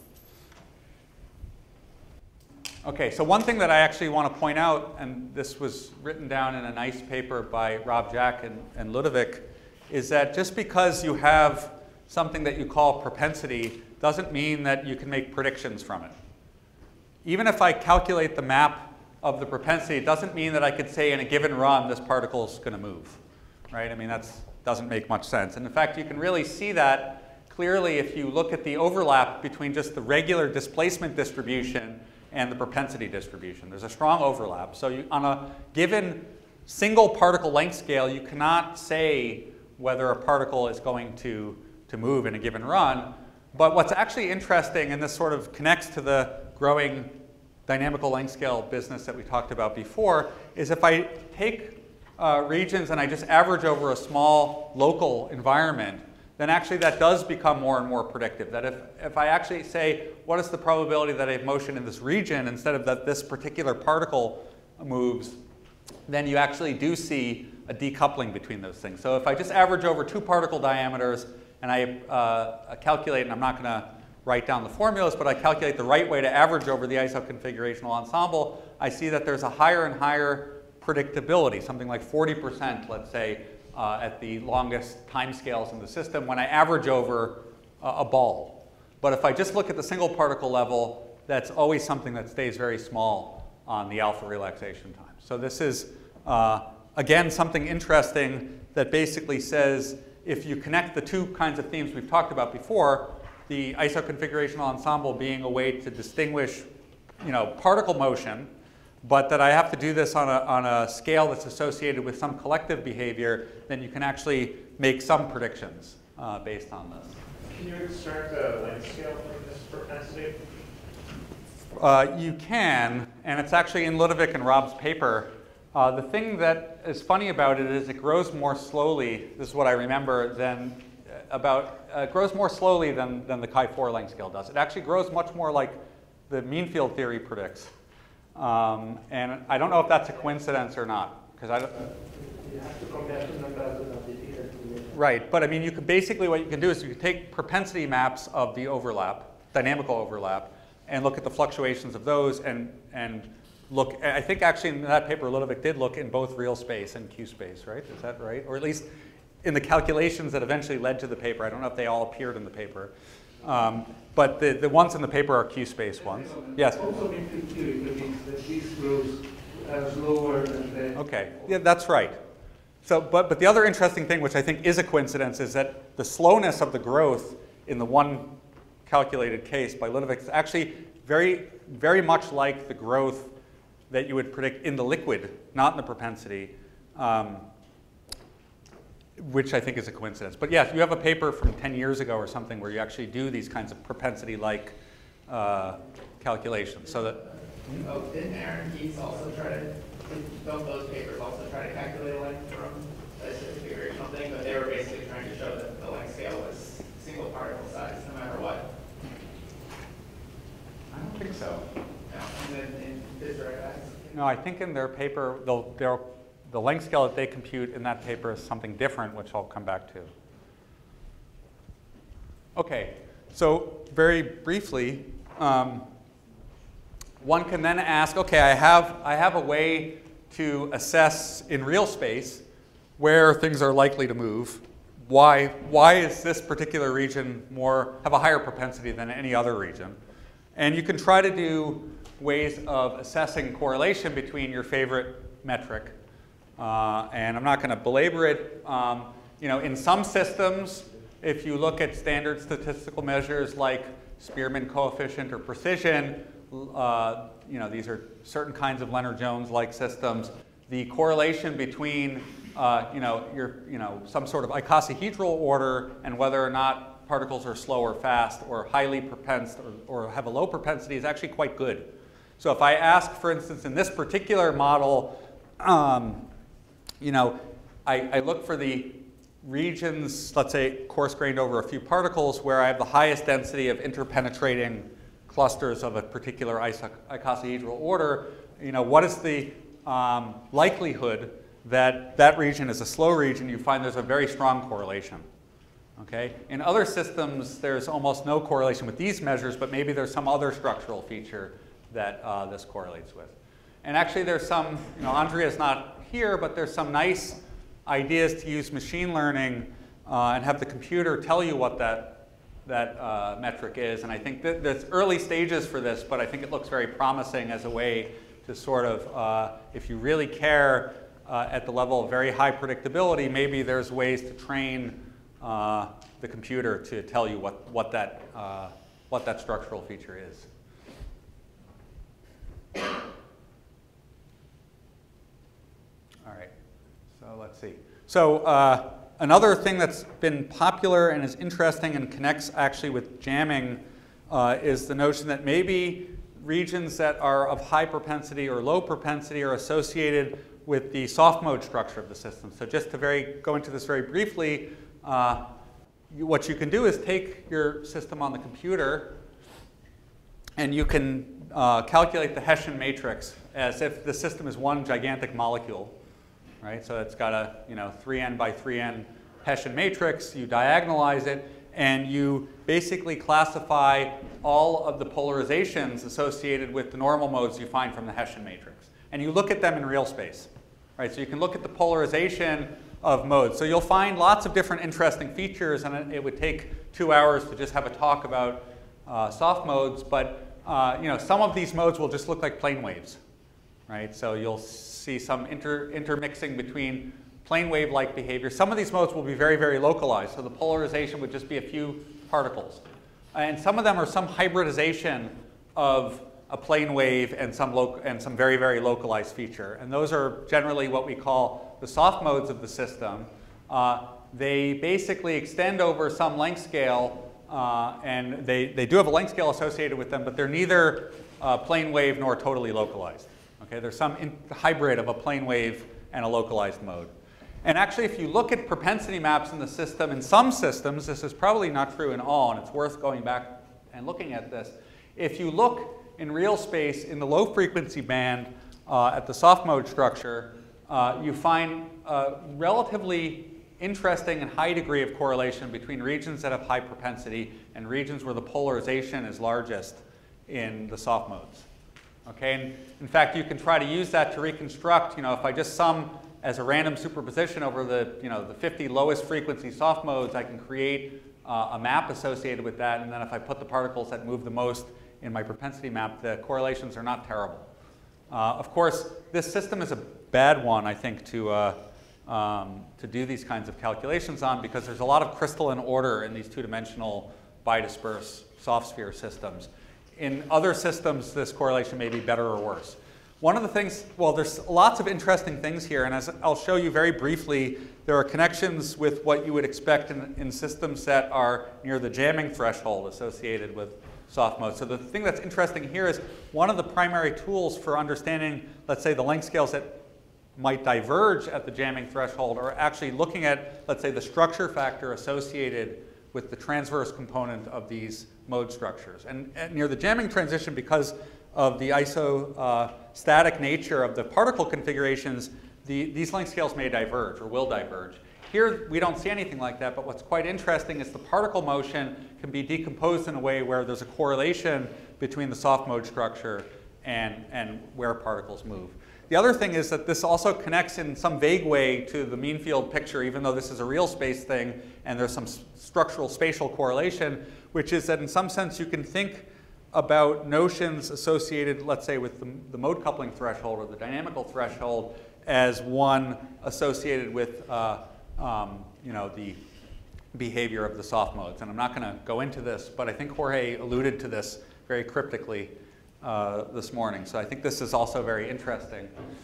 Okay, so one thing that I actually want to point out, and this was written down in a nice paper by Rob Jack and Ludovic, is that just because you have something that you call propensity doesn't mean that you can make predictions from it. Even if I calculate the map of the propensity, it doesn't mean that I could say in a given run this particle is going to move, right? That doesn't make much sense. And in fact, you can really see that clearly if you look at the overlap between just the regular displacement distribution and the propensity distribution. There's a strong overlap. So on a given single particle length scale, you cannot say whether a particle is going to move in a given run. But what's actually interesting, and this sort of connects to the growing dynamical length scale business that we talked about before, is if I take regions and I just average over a small local environment, then actually that does become more and more predictive. That if I actually say, what is the probability that I have motion in this region instead of that this particular particle moves, then you actually do see a decoupling between those things. So if I just average over 2 particle diameters and I calculate, and I'm not going to write down the formulas, but I calculate the right way to average over the isoconfigurational ensemble, I see that there's a higher and higher predictability, something like 40%, let's say, at the longest time scales in the system when I average over a ball. But if I just look at the single particle level, that's always something that stays very small on the alpha relaxation time. So this is, again, something interesting that basically says if you connect the 2 kinds of themes we've talked about before, the isoconfigurational ensemble being a way to distinguish particle motion, but that I have to do this on a scale that's associated with some collective behavior, then you can actually make some predictions based on this. Can you extract a length scale from this propensity? You can, and it's actually in Ludovic and Rob's paper. The thing that is funny about it is it grows more slowly, this is what I remember, than grows more slowly than the chi-4 length scale does. It actually grows much more like the mean field theory predicts. And I don't know if that's a coincidence or not, because I don't. You have to compare 2 numbers of the different. Right, but you could basically what you can do is you can take propensity maps of the overlap, dynamical overlap, and look at the fluctuations of those and look. I think actually in that paper Ludovic did look in both real space and Q space, right? Is that right? Or at least in the calculations that eventually led to the paper. I don't know if they all appeared in the paper. But the ones in the paper are Q-space ones. Yes? Also in field theory predicts that this grows slower than the... Okay, yeah, that's right. So, but the other interesting thing, which I think is a coincidence, is that the slowness of the growth in the one calculated case by Ludovic is actually very, very much like the growth that you would predict in the liquid, not in the propensity, which I think is a coincidence. But yes, you have a paper from 10 years ago or something where you actually do these kinds of propensity-like calculations. So that. Oh, didn't Aaron Geeks also try to, don't those papers also try to calculate a length from a configuration thing, but they were basically trying to show that the length scale was single particle size no matter what. I don't think so. No, in Fitzgerald. No, I think in their paper, the length scale that they compute in that paper is something different, which I'll come back to. Okay, so very briefly, one can then ask, okay, I have a way to assess in real space where things are likely to move. Why is this particular region have a higher propensity than any other region? And you can try to do ways of assessing correlation between your favorite metric. And I'm not going to belabor it. In some systems, if you look at standard statistical measures like Spearman coefficient or precision, these are certain kinds of Lennard-Jones-like systems. The correlation between some sort of icosahedral order and whether or not particles are slow or fast or highly propensed or have a low propensity is actually quite good. So if I ask, for instance, in this particular model, I look for the regions, let's say coarse-grained over a few particles, where I have the highest density of interpenetrating clusters of a particular icosahedral order. What is the likelihood that that region is a slow region? You find there's a very strong correlation. Okay? In other systems, there's almost no correlation with these measures, but maybe there's some other structural feature that this correlates with. And actually, there's some, Andrea's not here, but there's some nice ideas to use machine learning and have the computer tell you what that metric is. And I think that there's early stages for this, but I think it looks very promising as a way to sort of, if you really care at the level of very high predictability, maybe there's ways to train the computer to tell you what that structural feature is. All right, so let's see. So another thing that's been popular and is interesting and connects actually with jamming is the notion that maybe regions that are of high propensity or low propensity are associated with the soft mode structure of the system. So just to go into this very briefly, what you can do is take your system on the computer and you can calculate the Hessian matrix as if the system is one gigantic molecule, right? So it's got a 3n by 3n Hessian matrix. You diagonalize it, and you basically classify all of the polarizations associated with the normal modes you find from the Hessian matrix. And you look at them in real space, right? So you can look at the polarization of modes. So you'll find lots of different interesting features, and it would take 2 hours to just have a talk about soft modes, but some of these modes will just look like plane waves, right? So you'll see some intermixing between plane wave-like behavior. Some of these modes will be very, very localized, so the polarization would just be a few particles. And some of them are some hybridization of a plane wave and some very, very localized feature. And those are generally what we call the soft modes of the system. They basically extend over some length scale, and they do have a length scale associated with them, but they're neither plane wave nor totally localized. Okay? There's some hybrid of a plane wave and a localized mode. And actually, if you look at propensity maps in the system, in some systems, this is probably not true in all, and it's worth going back and looking at this. If you look in real space in the low frequency band at the soft mode structure, you find a relatively interesting and high degree of correlation between regions that have high propensity and regions where the polarization is largest in the soft modes. Okay, and in fact, you can try to use that to reconstruct, if I just sum as a random superposition over the 50 lowest frequency soft modes, I can create a map associated with that, and then if I put the particles that move the most in my propensity map, the correlations are not terrible. Of course, this system is a bad one, I think, to do these kinds of calculations on, because there's a lot of crystalline order in these two-dimensional bidisperse soft sphere systems. In other systems, this correlation may be better or worse. One of the things, well, there's lots of interesting things here, and as I'll show you very briefly, there are connections with what you would expect in systems that are near the jamming threshold associated with soft mode. So the thing that's interesting here is one of the primary tools for understanding, let's say, the length scales that might diverge at the jamming threshold are actually looking at, let's say, the structure factor associated with the transverse component of these mode structures. And near the jamming transition, because of the isostatic nature of the particle configurations, these length scales may diverge or will diverge. Here, we don't see anything like that, but what's quite interesting is the particle motion can be decomposed in a way where there's a correlation between the soft mode structure and where particles move. The other thing is that this also connects in some vague way to the mean field picture, even though this is a real space thing and there's some structural spatial correlation, which is that in some sense you can think about notions associated, let's say, with the mode coupling threshold or the dynamical threshold as one associated with the behavior of the soft modes. And I'm not going to go into this, but I think Jorge alluded to this very cryptically this morning. So I think this is also very interesting.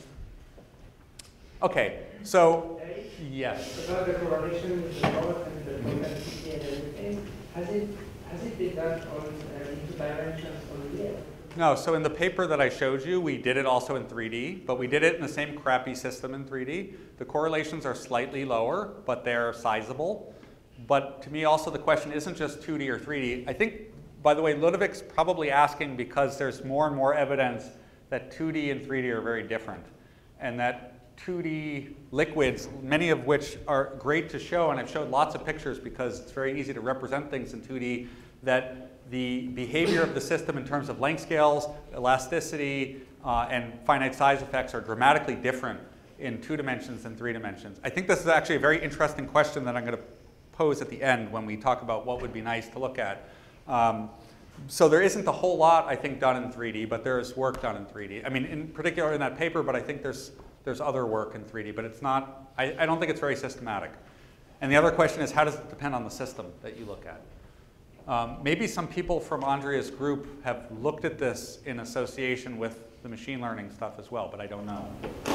Okay, so yes. About the correlation with the mode and the propensity and everything, has it been done on into dimensions on the air? No, so in the paper that I showed you, we did it also in 3D, but we did it in the same crappy system in 3D. The correlations are slightly lower, but they're sizable. But to me also the question isn't just 2D or 3D. I think, by the way, Ludovic's probably asking because there's more and more evidence that 2D and 3D are very different. And that 2D liquids, many of which are great to show, and I've showed lots of pictures because it's very easy to represent things in 2D, that the behavior of the system in terms of length scales, elasticity, and finite size effects are dramatically different in 2 dimensions than 3 dimensions. I think this is actually a very interesting question that I'm going to pose at the end when we talk about what would be nice to look at. So there isn't a whole lot, I think, done in 3D, but there's work done in 3D. I mean, in particular in that paper, but I think there's other work in 3D, but it's not, I don't think it's very systematic. And the other question is, how does it depend on the system that you look at? Maybe some people from Andrea's group have looked at this in association with the machine learning stuff as well, but I don't know.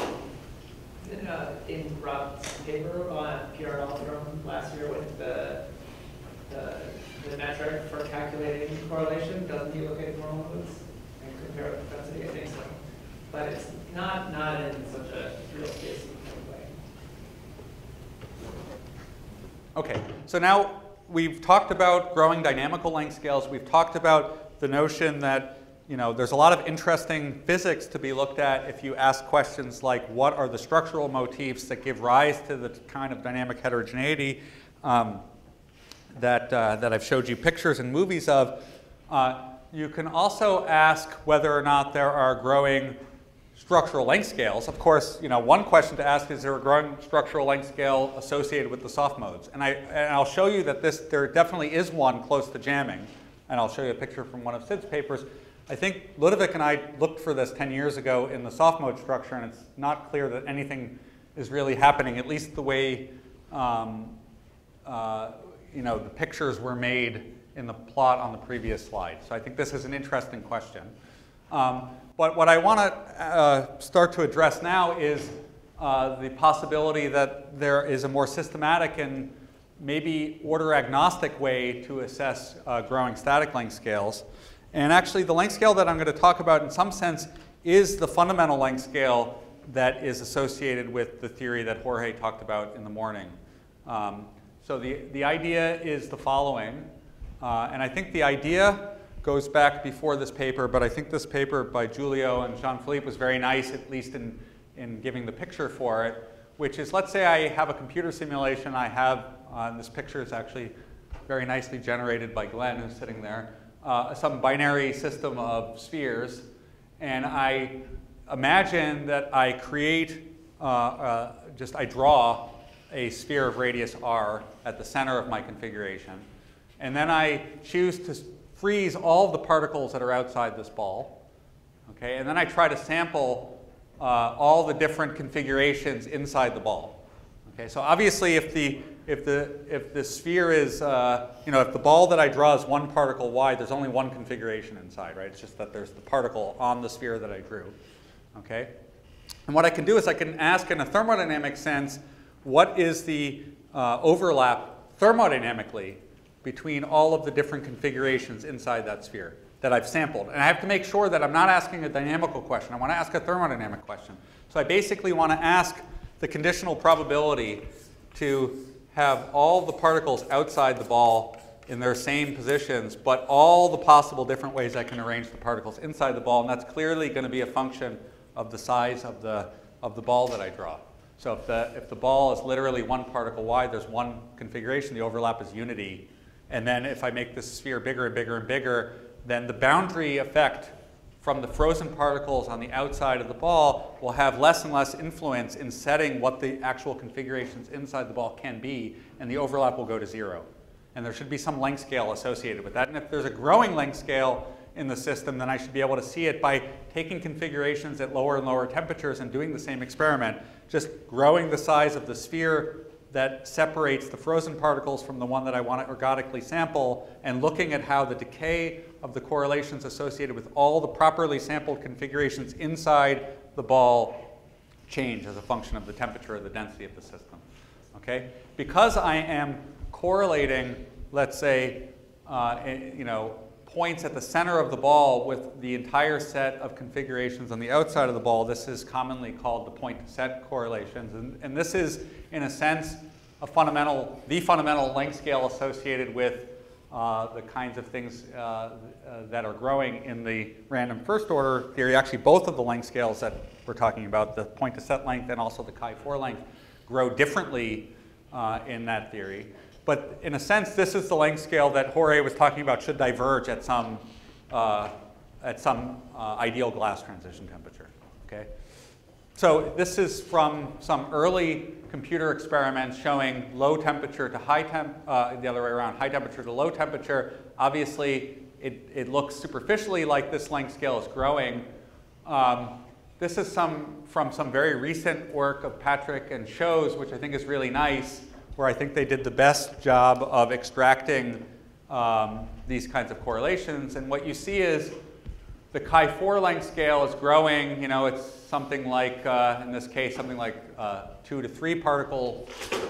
In Rob's paper on PRL from last year with the metric for calculating correlation, doesn't he look at normal modes and compare with propensity? I think so. But it's not in such a real space way. Okay, so now we've talked about growing dynamical length scales. We've talked about the notion that there's a lot of interesting physics to be looked at if you ask questions like what are the structural motifs that give rise to the kind of dynamic heterogeneity that I've showed you pictures and movies of. You can also ask whether or not there are growing structural length scales. Of course, one question to ask is there a growing structural length scale associated with the soft modes? And I'll show you that there definitely is one close to jamming. And I'll show you a picture from one of Sid's papers. I think Ludovic and I looked for this 10 years ago in the soft mode structure, and it's not clear that anything is really happening, at least the way the pictures were made in the plot on the previous slide. So I think this is an interesting question. But what I want to start to address now is the possibility that there is a more systematic and maybe order agnostic way to assess growing static length scales. And actually the length scale that I'm going to talk about in some sense is the fundamental length scale that is associated with the theory that Jorge talked about in the morning. So the idea is the following, and I think the idea goes back before this paper, but I think this paper by Giulio and Jean-Philippe was very nice, at least in giving the picture for it, which is, let's say I have a computer simulation. I have, this picture is actually very nicely generated by Glenn, who's sitting there, some binary system of spheres, and I imagine that I create, I draw a sphere of radius r at the center of my configuration, and then I choose to freeze all of the particles that are outside this ball, okay, and then I try to sample all the different configurations inside the ball. Okay, so obviously if the sphere is, if the ball that I draw is one particle wide, there's only one configuration inside, right? It's just that there's the particle on the sphere that I drew. okay? And what I can do is I can ask in a thermodynamic sense, what is the overlap thermodynamically between all of the different configurations inside that sphere that I've sampled. And I have to make sure that I'm not asking a dynamical question. I want to ask a thermodynamic question. So I basically want to ask the conditional probability to have all the particles outside the ball in their same positions, but all the possible different ways I can arrange the particles inside the ball. And that's clearly going to be a function of the size of the ball that I draw. So if the ball is literally one particle wide, there's one configuration, the overlap is unity. And then if I make this sphere bigger and bigger and bigger, then the boundary effect from the frozen particles on the outside of the ball will have less and less influence in setting what the actual configurations inside the ball can be, and the overlap will go to 0. And there should be some length scale associated with that. And if there's a growing length scale in the system, then I should be able to see it by taking configurations at lower and lower temperatures and doing the same experiment, just growing the size of the sphere that separates the frozen particles from the one that I want to ergodically sample, and looking at how the decay of the correlations associated with all the properly sampled configurations inside the ball change as a function of the temperature or the density of the system. Okay? Because I am correlating, let's say, points at the center of the ball with the entire set of configurations on the outside of the ball, this is commonly called the point-to-set correlations. And this is, in a sense, the fundamental length scale associated with the kinds of things that are growing in the random first order theory. Actually, both of the length scales that we're talking about, the point-to-set length and also the chi-4 length, grow differently in that theory. But in a sense, this is the length scale that Jorge was talking about should diverge at some ideal glass transition temperature. Okay? So this is from some early computer experiments showing low temperature to high temp, the other way around, high temperature to low temperature. Obviously, it looks superficially like this length scale is growing. This is from some very recent work of Patrick and Sho's, which I think is really nice, where I think they did the best job of extracting these kinds of correlations. And what you see is the chi-4 length scale is growing. It's something like, in this case, something like 2 to 3 particles,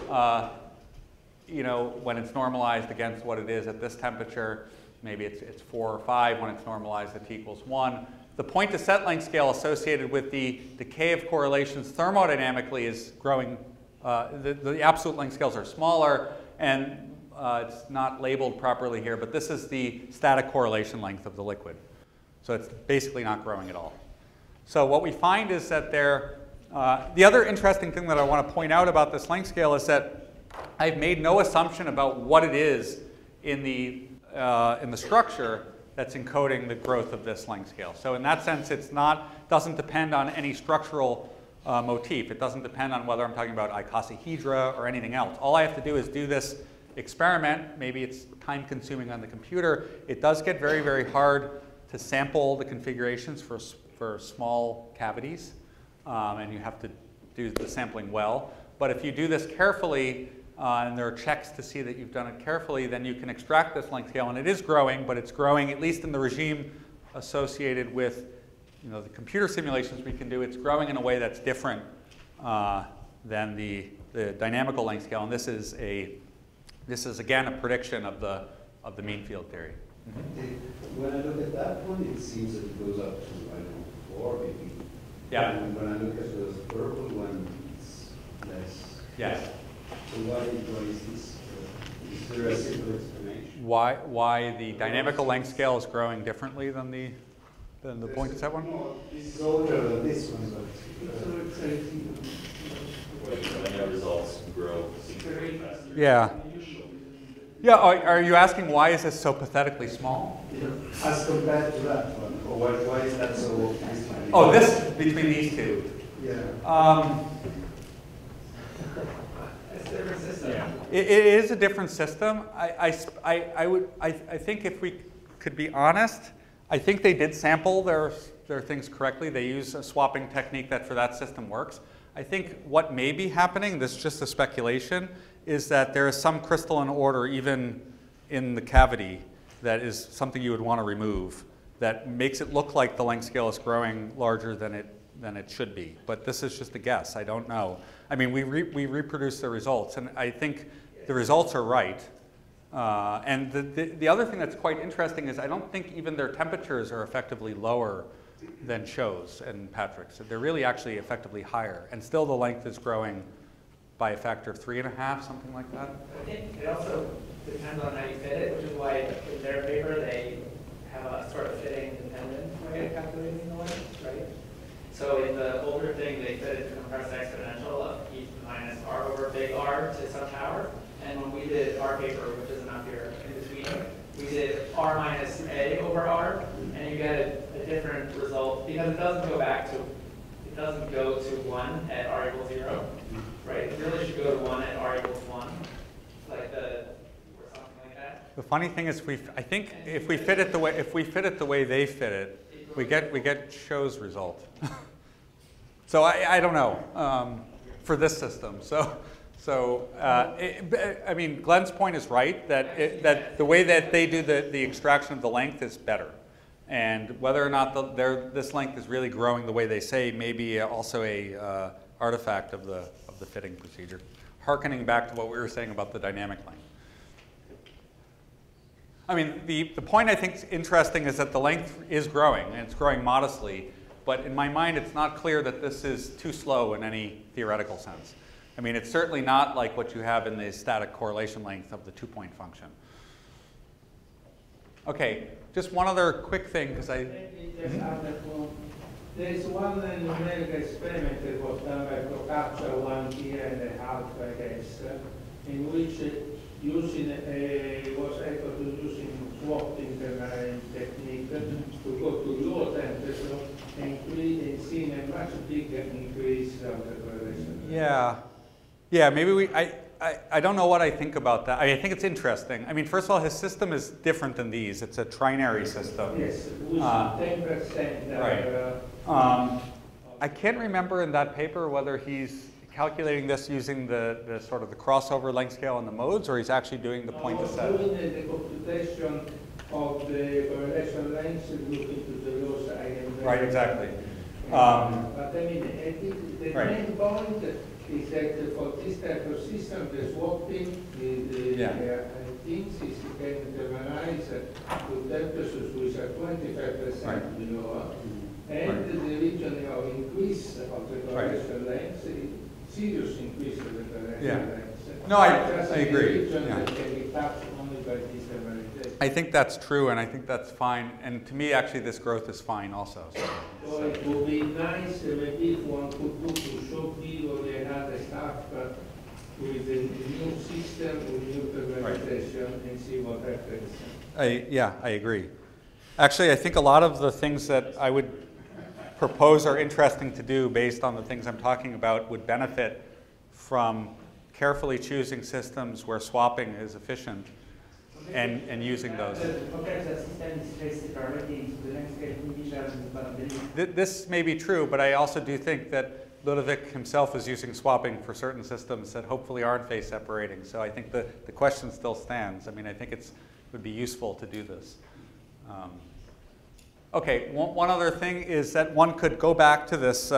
when it's normalized against what it is at this temperature. Maybe it's 4 or 5 when it's normalized at t equals 1. The point-to-set length scale associated with the decay of correlations thermodynamically is growing. The absolute length scales are smaller, and it's not labeled properly here, but this is the static correlation length of the liquid. So it's basically not growing at all. So what we find is that the other interesting thing that I want to point out about this length scale is that I've made no assumption about what it is in the structure that's encoding the growth of this length scale. So in that sense, doesn't depend on any structural motif. It doesn't depend on whether I'm talking about icosahedra or anything else. All I have to do is do this experiment. Maybe it's time consuming on the computer. It does get very, very hard to sample the configurations for small cavities, and you have to do the sampling well. But if you do this carefully, and there are checks to see that you've done it carefully, then you can extract this length scale. And it is growing, but it's growing, at least in the regime associated with the computer simulations we can do. It's growing in a way that's different than the dynamical length scale. And this is again a prediction of the mean field theory. When I look at that one, it seems that it goes up to, I don't know, 4 maybe. Yeah. And when I look at the purple one, it's less. Yes. So why is this? Is there a simple explanation? Why the dynamical length scale is growing differently than the point-to-set one? No, this is older than this one, but The results grow significantly faster. Yeah. Yeah, are you asking why is this so pathetically small? as compared to that one, or why is that so? Oh, this between these two. Yeah. It's a different system. Yeah. It is a different system. I think if we could be honest, I think they did sample their things correctly. They use a swapping technique that for that system works. I think what may be happening, this is just a speculation, is that there is some crystalline order even in the cavity that is something you would want to remove that makes it look like the length scale is growing larger than than it should be. But this is just a guess. I don't know. I mean, we reproduce the results, and I think the results are right. And the other thing that's quite interesting is I don't think even their temperatures are effectively lower than Cho's and Patrick's. They're really actually effectively higher. And still the length is growing by a factor of 3.5, something like that. I think it also depends on how you fit it, which is why in their paper they have a sort of fitting dependent way of calculating the length, right? So in the older thing, they fit it to compress exponential of e minus r over big R to some power. And when we did our paper, which isn't up here in between, we did r minus a over r, and you get a different result because it doesn't go back to, it doesn't go to 1 at r equals 0, right? It really should go to 1 at r equals 1, like or something like that. The funny thing is, I think if we fit it the way they fit it, we get Cho's result. So I don't know for this system. I mean, Glenn's point is right that the way that they do the extraction of the length is better, and whether or not this length is really growing the way they say may be also a artifact of the fitting procedure, hearkening back to what we were saying about the dynamic length. I mean, the point I think is interesting is that the length is growing, and it's growing modestly, but in my mind it's not clear that this is too slow in any theoretical sense. I mean, it's certainly not like what you have in the static correlation length of the two-point function. Okay, just one other quick thing, because I... There's one numerical experiment that was done by Procaccia 1 year and a half, I guess, in which was able to using swapping technique to go to low temperature and seeing a much bigger increase of the correlation. Yeah, maybe I don't know what I think about that. I think it's interesting. I mean, first of all, his system is different than these. It's a trinary system. Yes, with 10%. Right. I can't remember in that paper whether he's calculating this using the sort of the crossover length scale and the modes, or he's actually doing the point to set. Doing the computation of the correlation lengths looking to the low side. Right, exactly. But I mean, I think the right. main point is that for this type of system, the swapping, things is you can determinize to temperatures which are 25% right. below, and the region of increase of the correlation length, serious increase of the correlation length. No, I agree. That can be tapped only by this determination. I think that's true, and I think that's fine. And to me, actually, this growth is fine also. So it would be nice maybe if one could do to show people they had the stuff with the new system, with new implementation, and see what happens. I agree. Actually, I think a lot of the things that I would propose are interesting to do based on the things I'm talking about would benefit from carefully choosing systems where swapping is efficient and using those. This may be true, but I also do think that Ludovic himself is using swapping for certain systems that hopefully aren't phase separating. So I think the question still stands. I mean, I think it would be useful to do this. Okay, one other thing is that one could go back to this,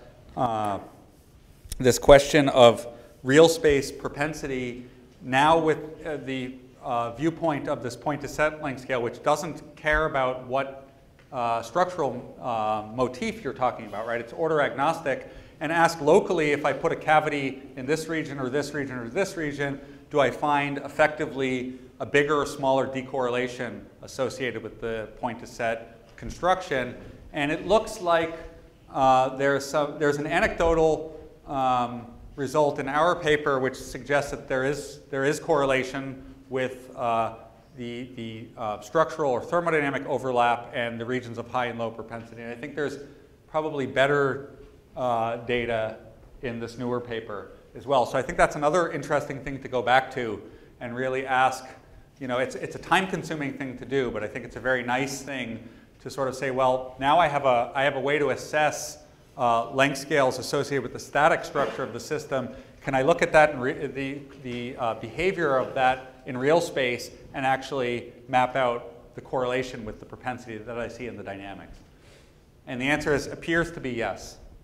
this question of real space propensity now with the viewpoint of this point to set length scale, which doesn't care about what structural motif you're talking about, right? It's order agnostic, and ask locally if I put a cavity in this region or this region or this region, do I find effectively a bigger or smaller decorrelation associated with the point to set construction? And it looks like there's an anecdotal result in our paper which suggests that there is correlation with the structural or thermodynamic overlap and the regions of high and low propensity. And I think there's probably better data in this newer paper as well. So I think that's another interesting thing to go back to and really ask, you know, it's a time-consuming thing to do, but I think it's a very nice thing to sort of say, well, now I have a way to assess length scales associated with the static structure of the system. Can I look at that and the behavior of that in real space and actually map out the correlation with the propensity that I see in the dynamics? And the answer appears to be yes.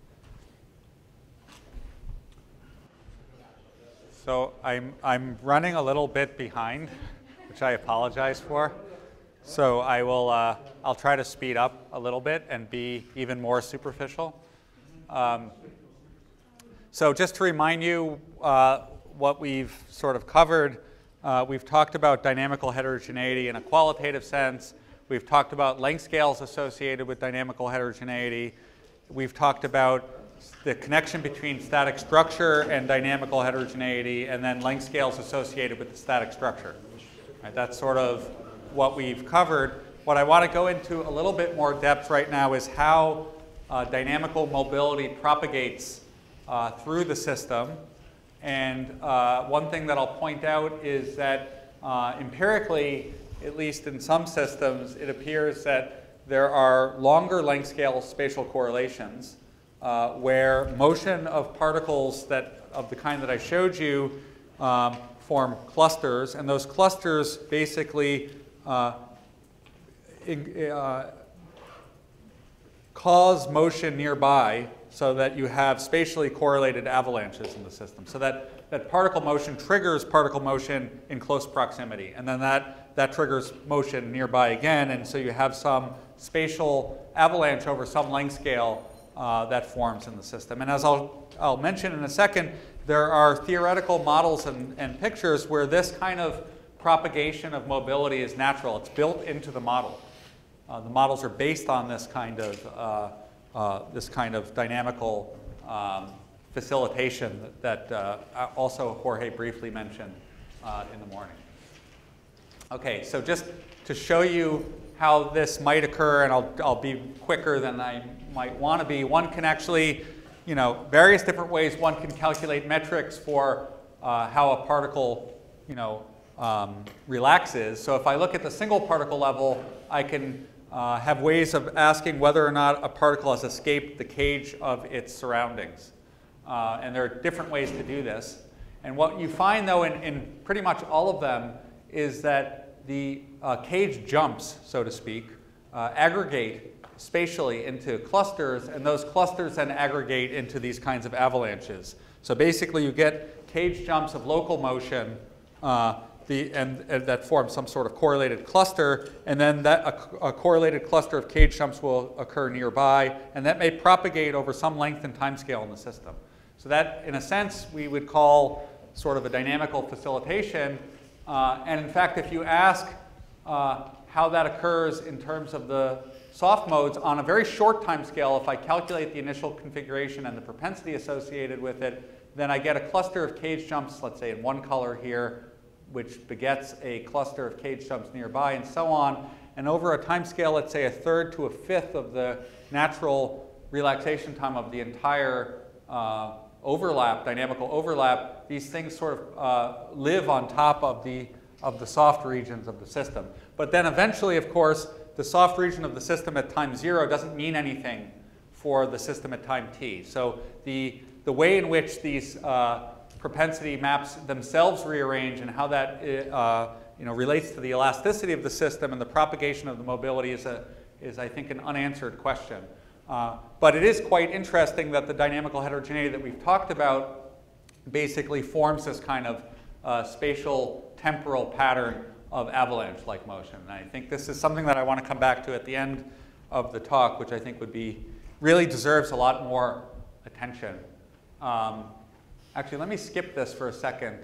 So I'm running a little bit behind, which I apologize for. So I'll try to speed up a little bit and be even more superficial. So just to remind you what we've sort of covered, we've talked about dynamical heterogeneity in a qualitative sense. We've talked about length scales associated with dynamical heterogeneity. We've talked about the connection between static structure and dynamical heterogeneity, and then length scales associated with the static structure. Right, that's sort of what we've covered. What I want to go into a little bit more depth right now is how dynamical mobility propagates through the system. And one thing that I'll point out is that empirically, at least in some systems, it appears that there are longer length scale spatial correlations where motion of particles of the kind that I showed you form clusters, and those clusters basically cause motion nearby so that you have spatially correlated avalanches in the system. So that particle motion triggers particle motion in close proximity, and then that triggers motion nearby again, and so you have some spatial avalanche over some length scale that forms in the system. And as I'll mention in a second, there are theoretical models and pictures where this kind of propagation of mobility is natural. It's built into the model. The models are based on this kind of dynamical facilitation that also Jorge briefly mentioned in the morning. Okay, so just to show you how this might occur, and I'll be quicker than I might want to be. One can actually, various different ways one can calculate metrics for how a particle, relaxes. So if I look at the single particle level, I can have ways of asking whether or not a particle has escaped the cage of its surroundings. And there are different ways to do this. And what you find, though, in pretty much all of them is that the cage jumps, so to speak, aggregate spatially into clusters, and those clusters then aggregate into these kinds of avalanches. So basically you get cage jumps of local motion and that form some sort of correlated cluster, and then a correlated cluster of cage jumps will occur nearby, and that may propagate over some length and time scale in the system. So that, in a sense, we would call sort of a dynamical facilitation. And in fact, if you ask how that occurs in terms of the soft modes on a very short time scale, if I calculate the initial configuration and the propensity associated with it, then I get a cluster of cage jumps, let's say in one color here, which begets a cluster of cage jumps nearby, and so on. And over a time scale, let's say a third to a fifth of the natural relaxation time of the entire overlap, dynamical overlap, these things sort of live on top of the soft regions of the system. But then eventually, of course, the soft region of the system at time 0 doesn't mean anything for the system at time t. So the way in which these propensity maps themselves rearrange and how that relates to the elasticity of the system and the propagation of the mobility is I think, an unanswered question. But it is quite interesting that the dynamical heterogeneity that we've talked about basically forms this kind of spatial temporal pattern of avalanche-like motion. And I think this is something that I want to come back to at the end of the talk, which I think really deserves a lot more attention. Actually, let me skip this for a second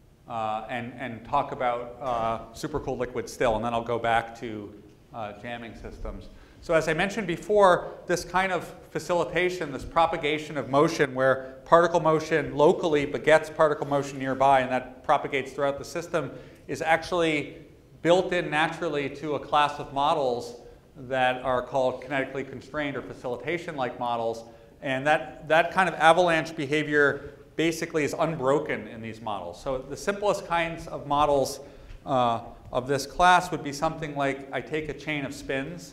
and talk about supercooled liquid still, and then I'll go back to jamming systems. So as I mentioned before, this kind of facilitation, this propagation of motion where particle motion locally begets particle motion nearby and that propagates throughout the system is actually built in naturally to a class of models that are called kinetically constrained or facilitation-like models. And that kind of avalanche behavior basically is unbroken in these models. So the simplest kinds of models of this class would be something like I take a chain of spins.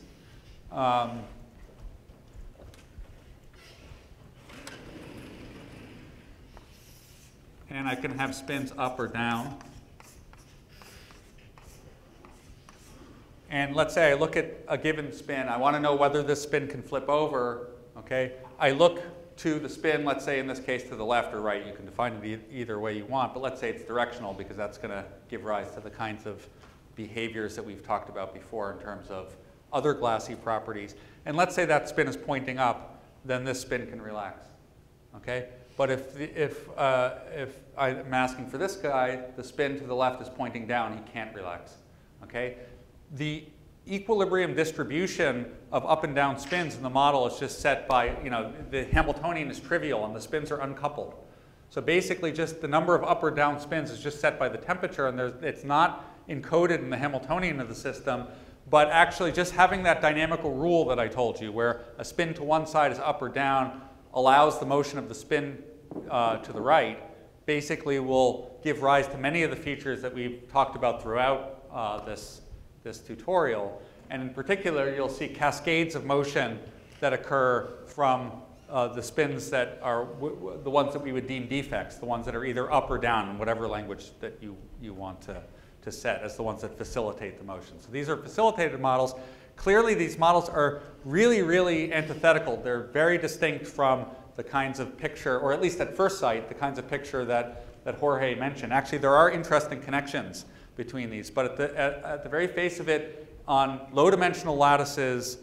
And I can have spins up or down. And let's say I look at a given spin. I want to know whether this spin can flip over. Okay? I look to the spin, let's say in this case to the left or right. You can define it either way you want, but let's say it's directional because that's going to give rise to the kinds of behaviors that we've talked about before in terms of other glassy properties. And let's say that spin is pointing up, then this spin can relax. Okay? But if I'm asking for this guy, the spin to the left is pointing down, he can't relax. Okay? The equilibrium distribution of up and down spins in the model is just set by, you know, the Hamiltonian is trivial and the spins are uncoupled. So basically just the number of up or down spins is just set by the temperature, and it's not encoded in the Hamiltonian of the system, but actually just having that dynamical rule that I told you, where a spin to one side is up or down, allows the motion of the spin to the right, basically will give rise to many of the features that we've talked about throughout this tutorial. And in particular, you'll see cascades of motion that occur from the spins that are the ones that we would deem defects, the ones that are either up or down in whatever language that you want to set as the ones that facilitate the motion. So these are facilitated models. Clearly, these models are really, really antithetical. They're very distinct from the kinds of picture, or at least at first sight, the kinds of picture that Jorge mentioned. Actually, there are interesting connections between these, but at the very face of it, on low-dimensional lattices,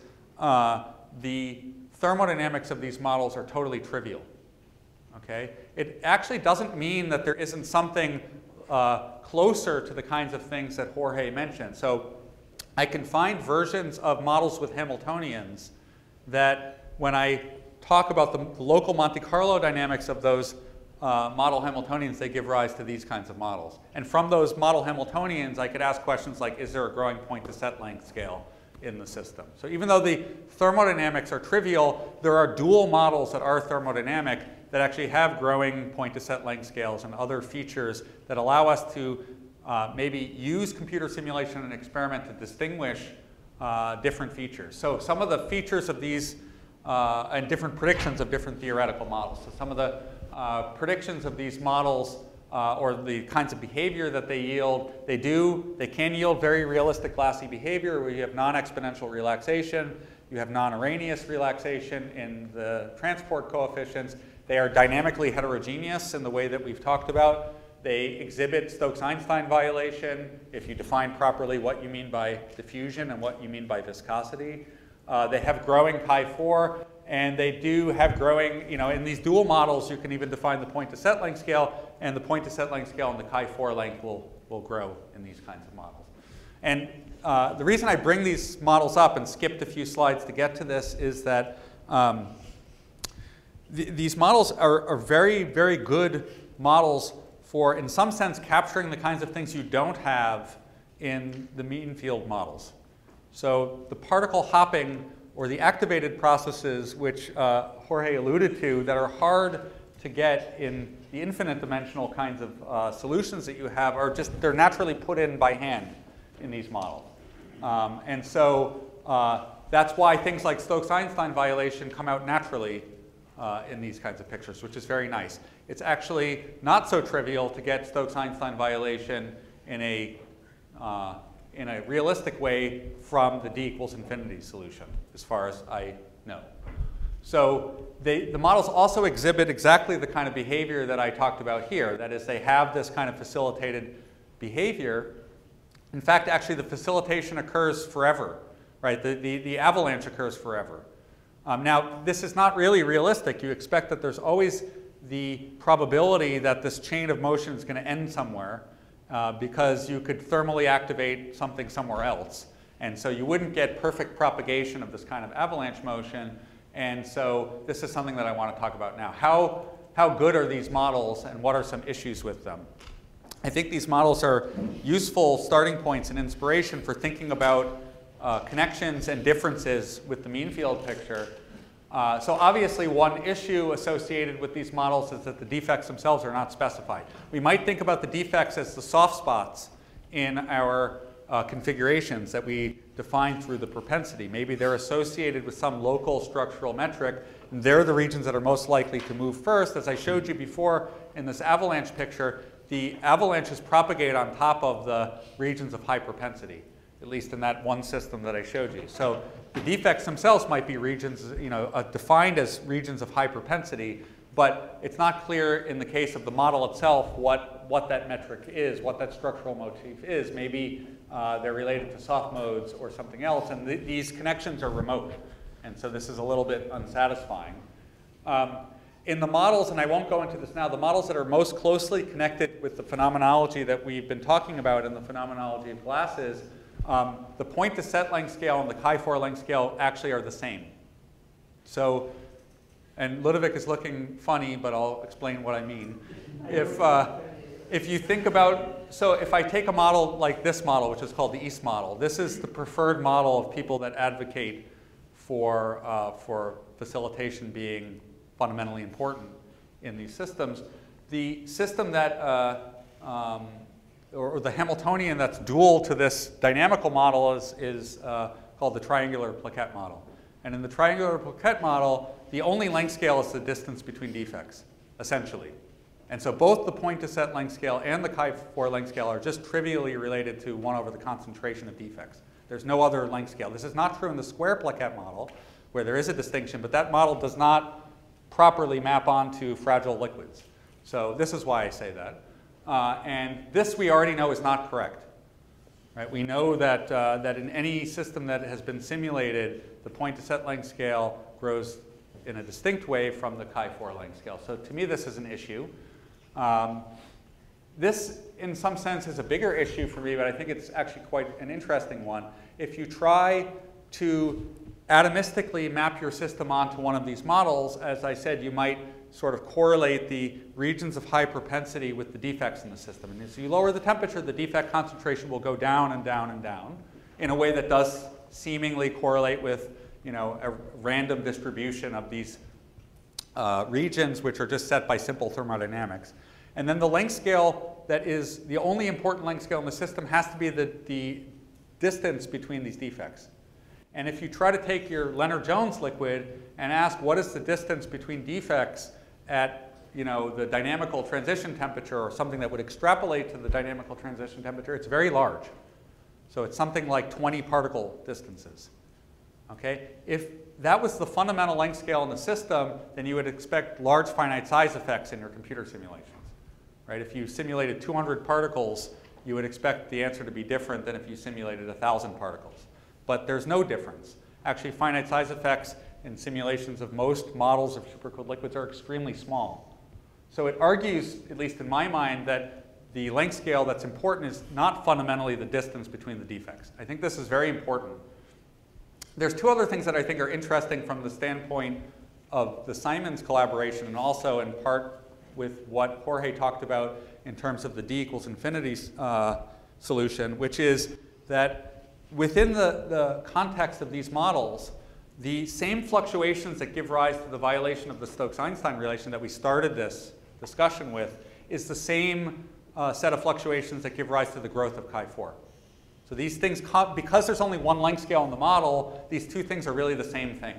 the thermodynamics of these models are totally trivial. Okay? It actually doesn't mean that there isn't something closer to the kinds of things that Jorge mentioned. So I can find versions of models with Hamiltonians that when I talk about the local Monte Carlo dynamics of those model Hamiltonians, they give rise to these kinds of models. And from those model Hamiltonians, I could ask questions like, is there a growing point to set length scale in the system? So even though the thermodynamics are trivial, there are dual models that are thermodynamic that actually have growing point to set length scales and other features that allow us to maybe use computer simulation and experiment to distinguish different features. So some of the features of these and different predictions of different theoretical models. So some of the predictions of these models or the kinds of behavior that they yield, they can yield very realistic glassy behavior where you have non-exponential relaxation, you have non-Arrhenius relaxation in the transport coefficients. They are dynamically heterogeneous in the way that we've talked about. They exhibit Stokes-Einstein violation if you define properly what you mean by diffusion and what you mean by viscosity. They have growing chi4, and they do have growing, you know, in these dual models, you can even define the point to set length scale, and the point to set length scale and the chi4 length will grow in these kinds of models. And the reason I bring these models up and skipped a few slides to get to this is that these models are very, very good models for, in some sense, capturing the kinds of things you don't have in the mean field models. So the particle hopping or the activated processes, which Jorge alluded to, that are hard to get in the infinite dimensional kinds of solutions that you have, are just, they're naturally put in by hand in these models. And so that's why things like Stokes-Einstein violation come out naturally in these kinds of pictures, which is very nice. It's actually not so trivial to get Stokes-Einstein violation in a realistic way from the d equals infinity solution, as far as I know. So the models also exhibit exactly the kind of behavior that I talked about here. That is, they have this kind of facilitated behavior. In fact, actually, the facilitation occurs forever, right? The avalanche occurs forever. Now, this is not really realistic. You expect that there's always the probability that this chain of motion is going to end somewhere because you could thermally activate something somewhere else. And so you wouldn't get perfect propagation of this kind of avalanche motion. And so this is something that I want to talk about now. How good are these models, and what are some issues with them? I think these models are useful starting points and inspiration for thinking about connections and differences with the mean field picture. So obviously one issue associated with these models is that the defects themselves are not specified. We might think about the defects as the soft spots in our configurations that we define through the propensity. Maybe they're associated with some local structural metric, and they're the regions that are most likely to move first. As I showed you before in this avalanche picture, the avalanches propagate on top of the regions of high propensity. at least in that one system that I showed you. So the defects themselves might be regions, defined as regions of high propensity, but it's not clear in the case of the model itself what that metric is, what that structural motif is. Maybe they're related to soft modes or something else, and these connections are remote. And so this is a little bit unsatisfying. In the models, and I won't go into this now, the models that are most closely connected with the phenomenology that we've been talking about in the phenomenology of glasses, the point to set length scale and the chi-4 length scale actually are the same. So, and Ludovic is looking funny, but I'll explain what I mean. If you think about, so if I take a model like this model, which is called the East model, this is the preferred model of people that advocate for facilitation being fundamentally important in these systems. The system that, or the Hamiltonian that's dual to this dynamical model is called the triangular plaquette model. And in the triangular plaquette model, the only length scale is the distance between defects, essentially. And so both the point to set length scale and the chi-4 length scale are just trivially related to 1 over the concentration of defects. There's no other length scale. This is not true in the square plaquette model, where there is a distinction, but that model does not properly map onto fragile liquids. So this is why I say that. And this we already know is not correct. Right? We know that, that in any system that has been simulated, the point to set length scale grows in a distinct way from the chi-4 length scale. So to me, this is an issue. This, in some sense, is a bigger issue for me, but I think it's actually quite an interesting one. If you try to atomistically map your system onto one of these models, as I said, you might sort of correlate the regions of high propensity with the defects in the system. And as you lower the temperature, the defect concentration will go down and down and down in a way that does seemingly correlate with a random distribution of these regions, which are just set by simple thermodynamics. And then the length scale that is the only important length scale in the system has to be the distance between these defects. And if you try to take your Lennard-Jones liquid and ask what is the distance between defects at the dynamical transition temperature, or something that would extrapolate to the dynamical transition temperature, it's very large. So it's something like 20 particle distances. Okay? If that was the fundamental length scale in the system, then you would expect large finite size effects in your computer simulations. Right? If you simulated 200 particles, you would expect the answer to be different than if you simulated 1,000 particles. But there's no difference. Actually, finite size effects in simulations of most models of supercooled liquids are extremely small. So it argues, at least in my mind, that the length scale that's important is not fundamentally the distance between the defects. I think this is very important. There's 2 other things that I think are interesting from the standpoint of the Simons collaboration, and also in part with what Jorge talked about in terms of the d equals infinity solution, which is that within the context of these models, the same fluctuations that give rise to the violation of the Stokes-Einstein relation that we started this discussion with is the same set of fluctuations that give rise to the growth of chi-4. So these things, because there's only one length scale in the model, these 2 things are really the same thing.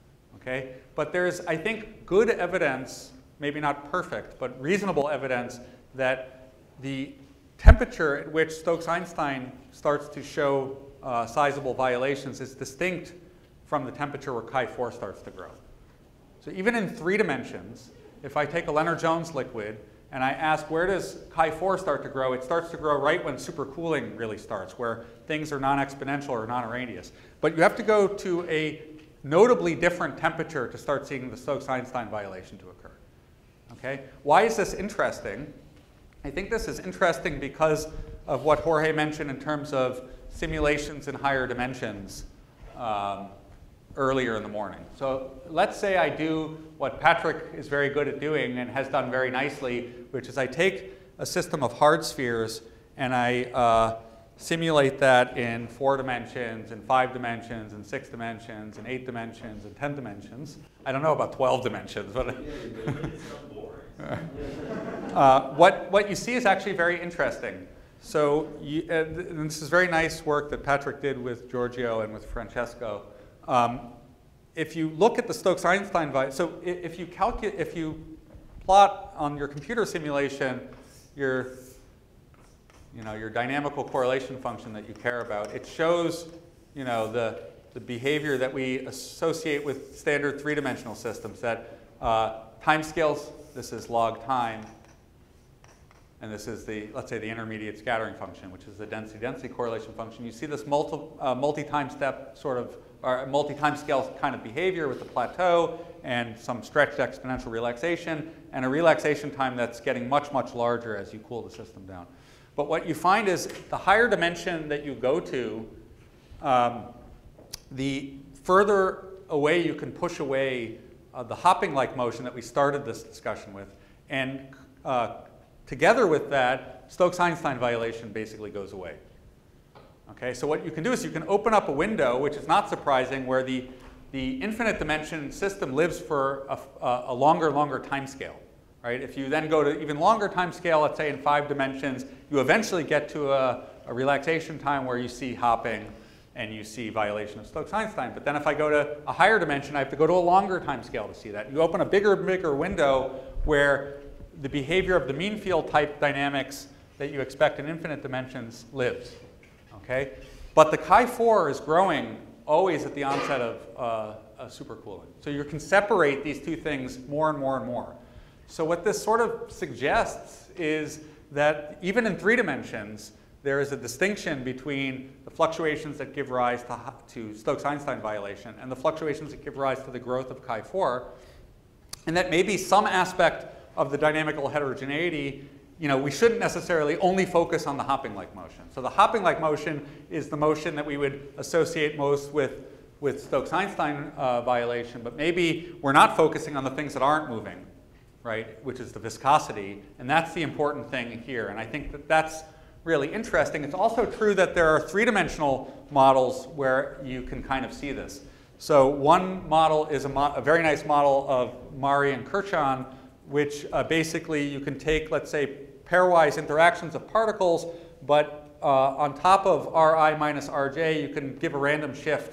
Okay? But there's, I think, good evidence, maybe not perfect, but reasonable evidence that the temperature at which Stokes-Einstein starts to show sizable violations is distinct from the temperature where chi-4 starts to grow. So even in 3 dimensions, if I take a Lennard-Jones liquid and I ask where does chi-4 start to grow, it starts to grow right when supercooling really starts, where things are non-exponential or non-radius. But you have to go to a notably different temperature to start seeing the Stokes-Einstein violation to occur. Okay? Why is this interesting? I think this is interesting because of what Jorge mentioned in terms of simulations in higher dimensions earlier in the morning. So let's say I do what Patrick is very good at doing and has done very nicely, which is I take a system of hard spheres and I simulate that in 4 dimensions, in 5 dimensions, in 6 dimensions, in 8 dimensions, in 10 dimensions. I don't know about 12 dimensions, but what you see is actually very interesting. So and this is very nice work that Patrick did with Giorgio and with Francesco. If you look at the Stokes-Einstein value, so if you plot on your computer simulation your your dynamical correlation function that you care about, it shows, the behavior that we associate with standard three-dimensional systems, that timescales, this is log time, and this is the, let's say, the intermediate scattering function, which is the density-density correlation function. You see this multi-time step sort of, or multi-time scale kind of behavior with the plateau and some stretched exponential relaxation, and a relaxation time that's getting much, much larger as you cool the system down. But what you find is the higher dimension that you go to, the further away you can push away the hopping-like motion that we started this discussion with. And together with that, Stokes-Einstein violation basically goes away. Okay, so what you can do is you can open up a window, which is not surprising, where the infinite dimension system lives for a longer time scale. Right? If you then go to even longer time scale, let's say in 5 dimensions, you eventually get to a relaxation time where you see hopping and you see violation of Stokes-Einstein. But then if I go to a higher dimension, I have to go to a longer time scale to see that. You open a bigger and bigger window where the behavior of the mean field type dynamics that you expect in infinite dimensions lives. Okay? But the chi4 is growing always at the onset of supercooling. So you can separate these two things more and more and more. So what this sort of suggests is that even in 3 dimensions, there is a distinction between the fluctuations that give rise to Stokes-Einstein violation and the fluctuations that give rise to the growth of chi4, and that maybe some aspect of the dynamical heterogeneity, we shouldn't necessarily only focus on the hopping-like motion. So the hopping-like motion is the motion that we would associate most with Stokes-Einstein violation, but maybe we're not focusing on the things that aren't moving, right, which is the viscosity, and that's the important thing here. And I think that that's really interesting. It's also true that there are 3-dimensional models where you can kind of see this. So one model is a very nice model of Mari and Kirchhoff, which basically you can take, let's say, pairwise interactions of particles, but on top of Ri minus Rj, you can give a random shift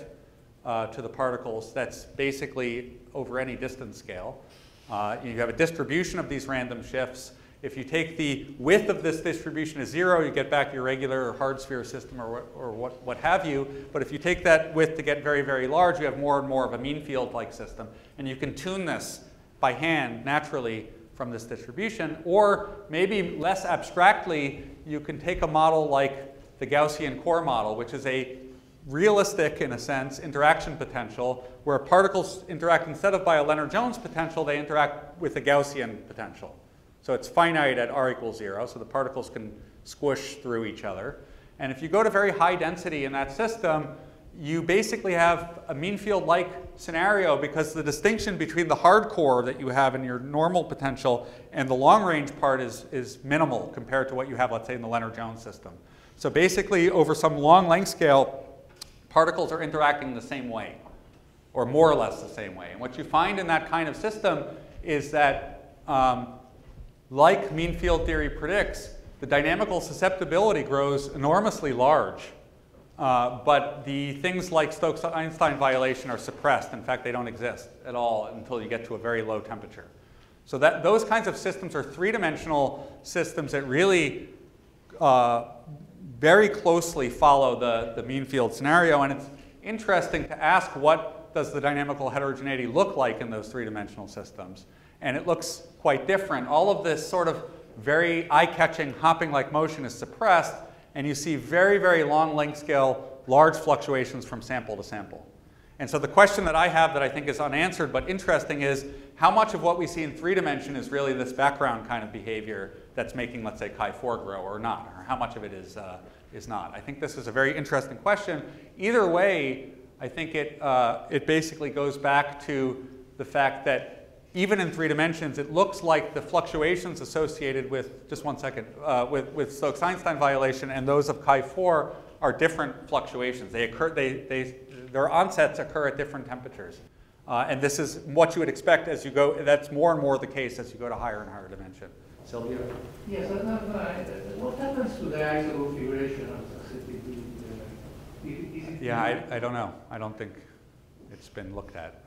to the particles that's basically over any distance scale. You have a distribution of these random shifts. If you take the width of this distribution as 0, you get back your regular hard sphere system or what have you. But if you take that width to get very, very large, you have more and more of a mean field-like system. And you can tune this by hand naturally from this distribution. Or maybe less abstractly, you can take a model like the Gaussian core model, which is a realistic, in a sense, interaction potential where particles interact instead of by a Lennard-Jones potential, they interact with a Gaussian potential. So it's finite at r equals 0, so the particles can squish through each other. And if you go to very high density in that system, you basically have a mean field-like scenario because the distinction between the hard core that you have in your normal potential and the long-range part is minimal compared to what you have, let's say, in the Lennard-Jones system. So basically, over some long length scale, particles are interacting the same way, or more or less the same way. And what you find in that kind of system is that, like mean field theory predicts, the dynamical susceptibility grows enormously large. But the things like Stokes-Einstein violation are suppressed. In fact, they don't exist at all until you get to a very low temperature. So those kinds of systems are 3-dimensional systems that really very closely follow the mean field scenario. And it's interesting to ask, what does the dynamical heterogeneity look like in those 3-dimensional systems? And it looks quite different. All of this sort of very eye-catching hopping-like motion is suppressed, and you see very, very long length scale, large fluctuations from sample to sample. And so the question that I have that I think is unanswered but interesting is, how much of what we see in 3 dimension is really this background kind of behavior that's making, let's say, chi4 grow or not, or how much of it is not? I think this is a very interesting question. Either way, I think it basically goes back to the fact that even in 3 dimensions, it looks like the fluctuations associated with, just one second, with Stokes-Einstein violation and those of chi4 are different fluctuations. They occur, their onsets occur at different temperatures. And this is what you would expect as you go, that's more and more the case as you go to higher and higher dimension. Sylvia? Yes, what happens to the ISO configuration of susceptibility? Yeah, I don't know. I don't think it's been looked at.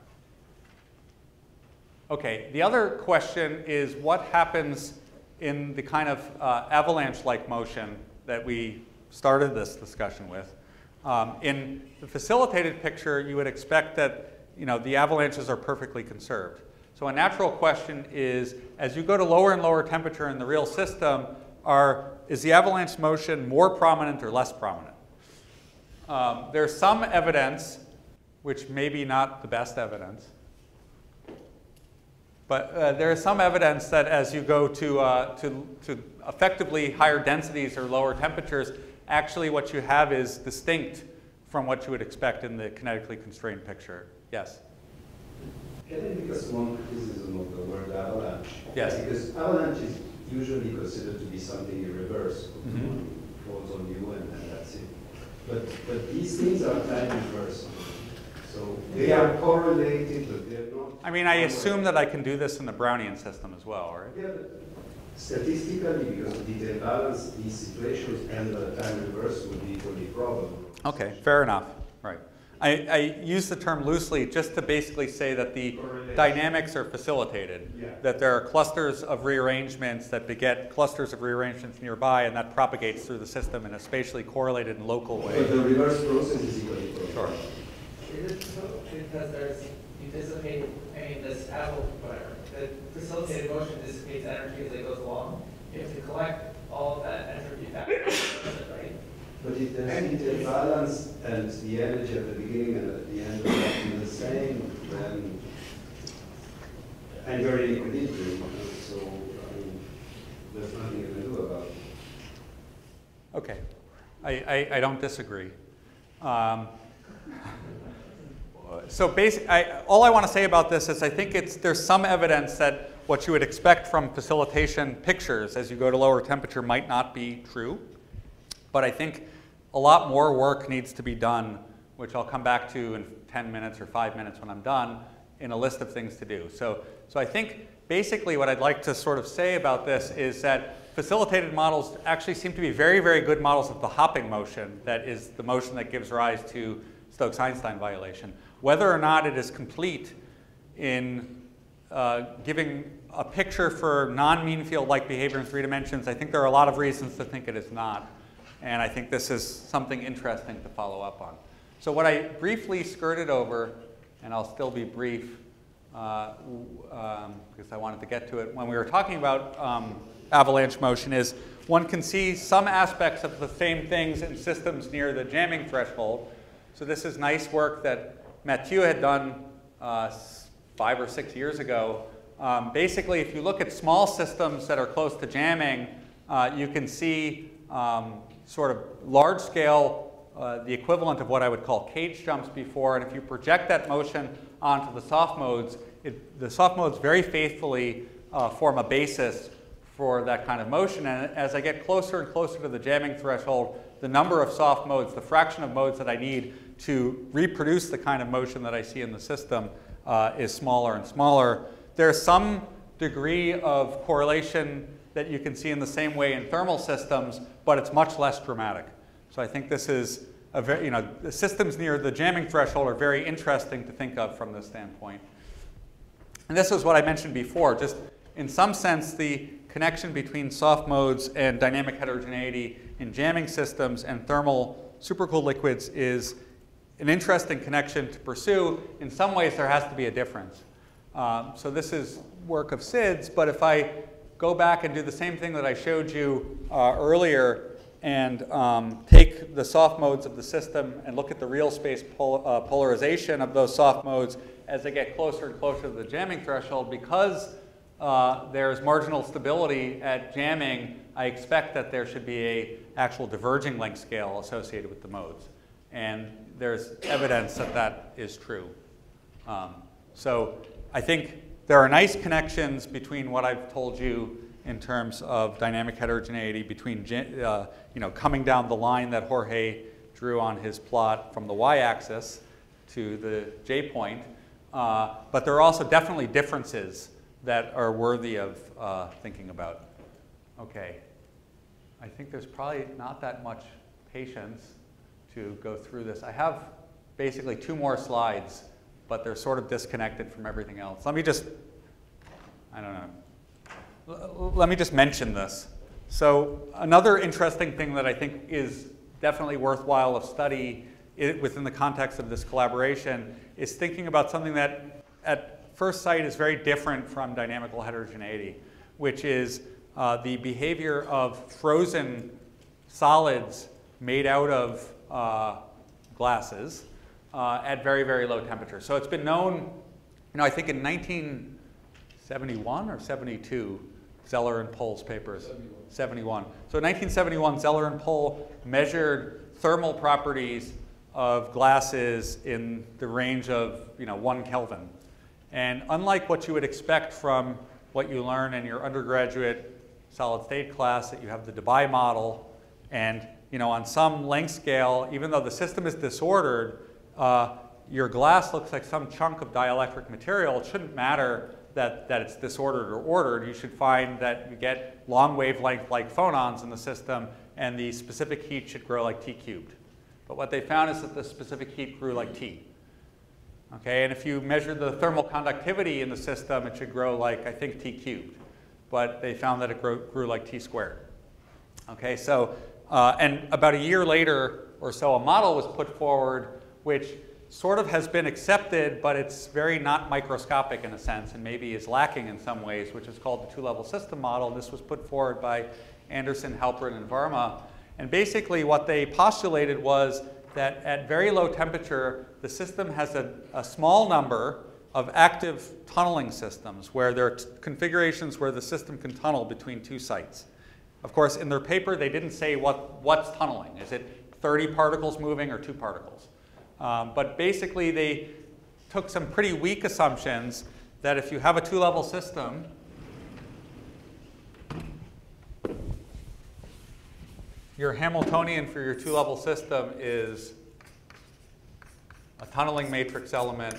Okay, the other question is what happens in the kind of avalanche-like motion that we started this discussion with. In the facilitated picture, you would expect that the avalanches are perfectly conserved. So a natural question is, as you go to lower and lower temperature in the real system, is the avalanche motion more prominent or less prominent? There's some evidence, which may be not the best evidence, but there is some evidence that as you go to effectively higher densities or lower temperatures, actually what you have is distinct from what you would expect in the kinetically constrained picture. Yes? Can I make a small criticism of the word avalanche? Yes. Because avalanche is usually considered to be something irreversible. Mm-hmm. Falls on you and that's it. But these things are time reversible. So they are correlated, but they're not. I mean, I assume that I can do this in the Brownian system as well, right? Yeah, but statistically, because of detail balance, these situations and the time reverse would be equally probable. Okay, fair enough. Right. I use the term loosely just to basically say that the dynamics are facilitated, that there are clusters of rearrangements that beget clusters of rearrangements nearby, and that propagates through the system in a spatially correlated and local way. But the reverse process is equally probable. Sure. Is it so? Because you dissipate, this whatever, the facilitated motion dissipates energy as it goes along. You have to collect all of that entropy back, right? But if the detail balance and the energy at the beginning and at the end are the same, then and you're in equilibrium, so there's nothing you can do about it. Okay, I don't disagree. So all I want to say about this is I think there's some evidence that what you would expect from facilitation pictures as you go to lower temperature might not be true. But I think a lot more work needs to be done, which I'll come back to in 10 minutes or 5 minutes when I'm done, in a list of things to do. So I think basically what I'd like to sort of say about this is that facilitated models actually seem to be very, very good models of the hopping motion, that is the motion that gives rise to Stokes-Einstein violation. Whether or not it is complete in giving a picture for non-mean field-like behavior in 3 dimensions, I think there are a lot of reasons to think it is not. And I think this is something interesting to follow up on. So what I briefly skirted over, and I'll still be brief because I wanted to get to it when we were talking about avalanche motion, is one can see some aspects of the same things in systems near the jamming threshold. So this is nice work that Mathieu had done 5 or 6 years ago. Basically, if you look at small systems that are close to jamming, you can see sort of large scale, the equivalent of what I would call cage jumps before. And if you project that motion onto the soft modes, the soft modes very faithfully form a basis for that kind of motion. And as I get closer and closer to the jamming threshold, the number of soft modes, the fraction of modes that I need to reproduce the kind of motion that I see in the system is smaller and smaller. There's some degree of correlation that you can see in the same way in thermal systems, but it's much less dramatic. So I think this is a very, the systems near the jamming threshold are very interesting to think of from this standpoint. And this is what I mentioned before. Just in some sense, the connection between soft modes and dynamic heterogeneity in jamming systems and thermal supercooled liquids is an interesting connection to pursue. In some ways, there has to be a difference. So this is work of Sid's, but if I go back and do the same thing that I showed you earlier and take the soft modes of the system and look at the real space polarization of those soft modes as they get closer and closer to the jamming threshold, because there's marginal stability at jamming, I expect that there should be an actual diverging length scale associated with the modes. And there's evidence that that is true. So I think there are nice connections between what I've told you in terms of dynamic heterogeneity between coming down the line that Jorge drew on his plot from the y-axis to the j point. But there are also definitely differences that are worthy of thinking about. Okay. I think there's probably not that much patience to go through this. I have basically 2 more slides, but they're sort of disconnected from everything else. Let me just, I don't know. Let me just mention this. So another interesting thing that I think is definitely worthwhile of study within the context of this collaboration is thinking about something that at first sight is very different from dynamical heterogeneity, which is the behavior of frozen solids made out of glasses at very, very low temperatures. So it's been known, I think in 1971 or 72, Zeller and Pohl's papers. 71. So in 1971, Zeller and Pohl measured thermal properties of glasses in the range of 1 Kelvin. And unlike what you would expect from what you learn in your undergraduate solid state class, that you have the Debye model, and on some length scale, even though the system is disordered, your glass looks like some chunk of dielectric material. It shouldn't matter that it's disordered or ordered. You should find that you get long wavelength like phonons in the system, and the specific heat should grow like T cubed. But what they found is that the specific heat grew like T. Okay, and if you measure the thermal conductivity in the system, it should grow like, I think, T cubed. But they found that it grew like T squared. Okay, so, and about a year later or so, a model was put forward which sort of has been accepted, but it's very not microscopic in a sense, and maybe is lacking in some ways, which is called the two-level system model. This was put forward by Anderson, Halperin, and Varma. And basically what they postulated was that at very low temperature, the system has a small number of active tunneling systems where there are configurations where the system can tunnel between two sites. Of course, in their paper, they didn't say what's tunneling. Is it 30 particles moving or 2 particles? But basically, they took some pretty weak assumptions that if you have a two-level system, your Hamiltonian for your two-level system is a tunneling matrix element.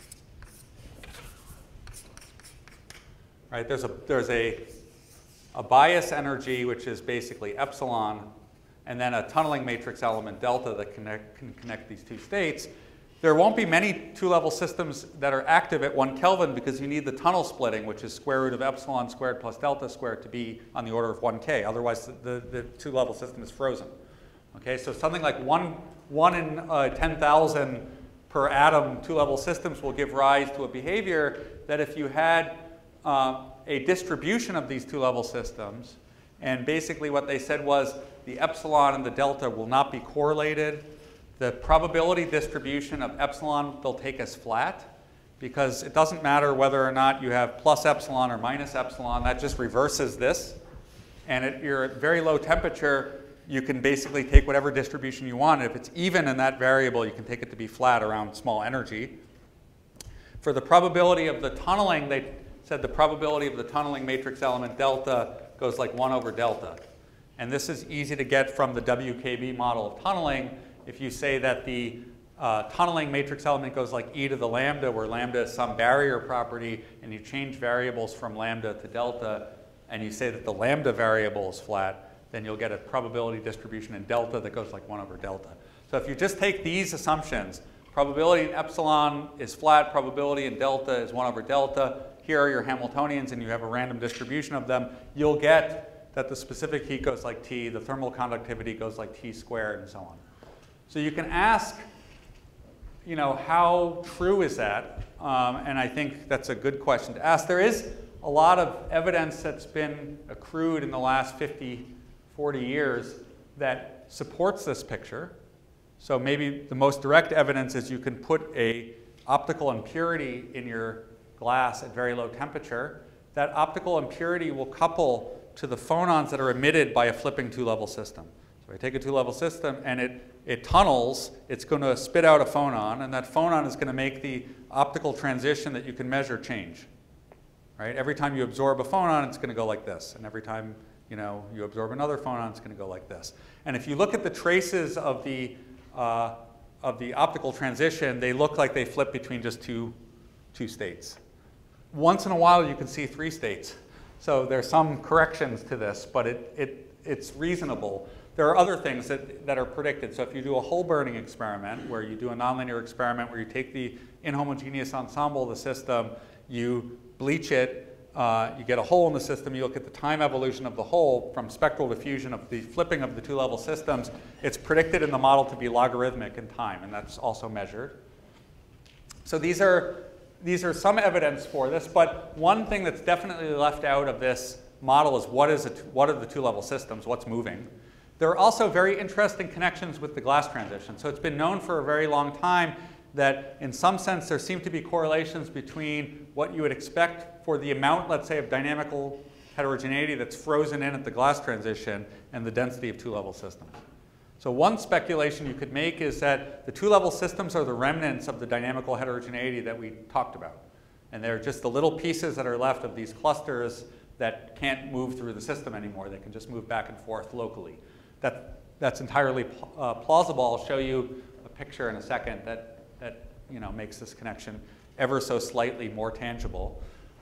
Right? There's a bias energy, which is basically epsilon, and then a tunneling matrix element, delta, that can connect these two states. There won't be many two-level systems that are active at 1 Kelvin because you need the tunnel splitting, which is square root of epsilon squared plus delta squared, to be on the order of 1K. Otherwise, the two-level system is frozen. Okay, so something like 1 in 10,000 per atom two-level systems will give rise to a behavior that if you had a distribution of these two-level systems, and basically what they said was the epsilon and the delta will not be correlated. The probability distribution of epsilon they'll take as flat, because it doesn't matter whether or not you have plus epsilon or minus epsilon. That just reverses this. And you're at very low temperature, you can basically take whatever distribution you want. And if it's even in that variable, you can take it to be flat around small energy. For the probability of the tunneling, they said the probability of the tunneling matrix element delta goes like 1 over delta. And this is easy to get from the WKB model of tunneling. If you say that the tunneling matrix element goes like e to the lambda, where lambda is some barrier property, and you change variables from lambda to delta, and you say that the lambda variable is flat, then you'll get a probability distribution in delta that goes like 1 over delta. So if you just take these assumptions, probability in epsilon is flat, probability in delta is 1 over delta, here are your Hamiltonians, and you have a random distribution of them, you'll get that the specific heat goes like T, the thermal conductivity goes like T squared, and so on. So you can ask, how true is that? And I think that's a good question to ask. There is a lot of evidence that's been accrued in the last 50, 40 years that supports this picture. So maybe the most direct evidence is you can put an optical impurity in your glass at very low temperature. That optical impurity will couple to the phonons that are emitted by a flipping two-level system. So I take a two-level system and it tunnels, it's going to spit out a phonon, and that phonon is going to make the optical transition that you can measure change. Right? Every time you absorb a phonon, it's going to go like this. And every time you absorb another phonon, it's going to go like this. And if you look at the traces of the optical transition, they look like they flip between just two states. Once in a while, you can see 3 states. So there's some corrections to this, but it's reasonable. There are other things that are predicted. So if you do a hole burning experiment, where you do a nonlinear experiment where you take the inhomogeneous ensemble of the system, you bleach it, you get a hole in the system, you look at the time evolution of the hole from spectral diffusion of the flipping of the two-level systems, it's predicted in the model to be logarithmic in time, and that's also measured. So these are some evidence for this, but one thing that's definitely left out of this model is what are the two-level systems, what's moving. There are also very interesting connections with the glass transition. So it's been known for a very long time that in some sense there seem to be correlations between what you would expect for the amount, let's say, of dynamical heterogeneity that's frozen in at the glass transition and the density of two-level systems. So one speculation you could make is that the two-level systems are the remnants of the dynamical heterogeneity that we talked about. And they're just the little pieces that are left of these clusters that can't move through the system anymore. They can just move back and forth locally. That's entirely plausible. I'll show you a picture in a second that makes this connection ever so slightly more tangible.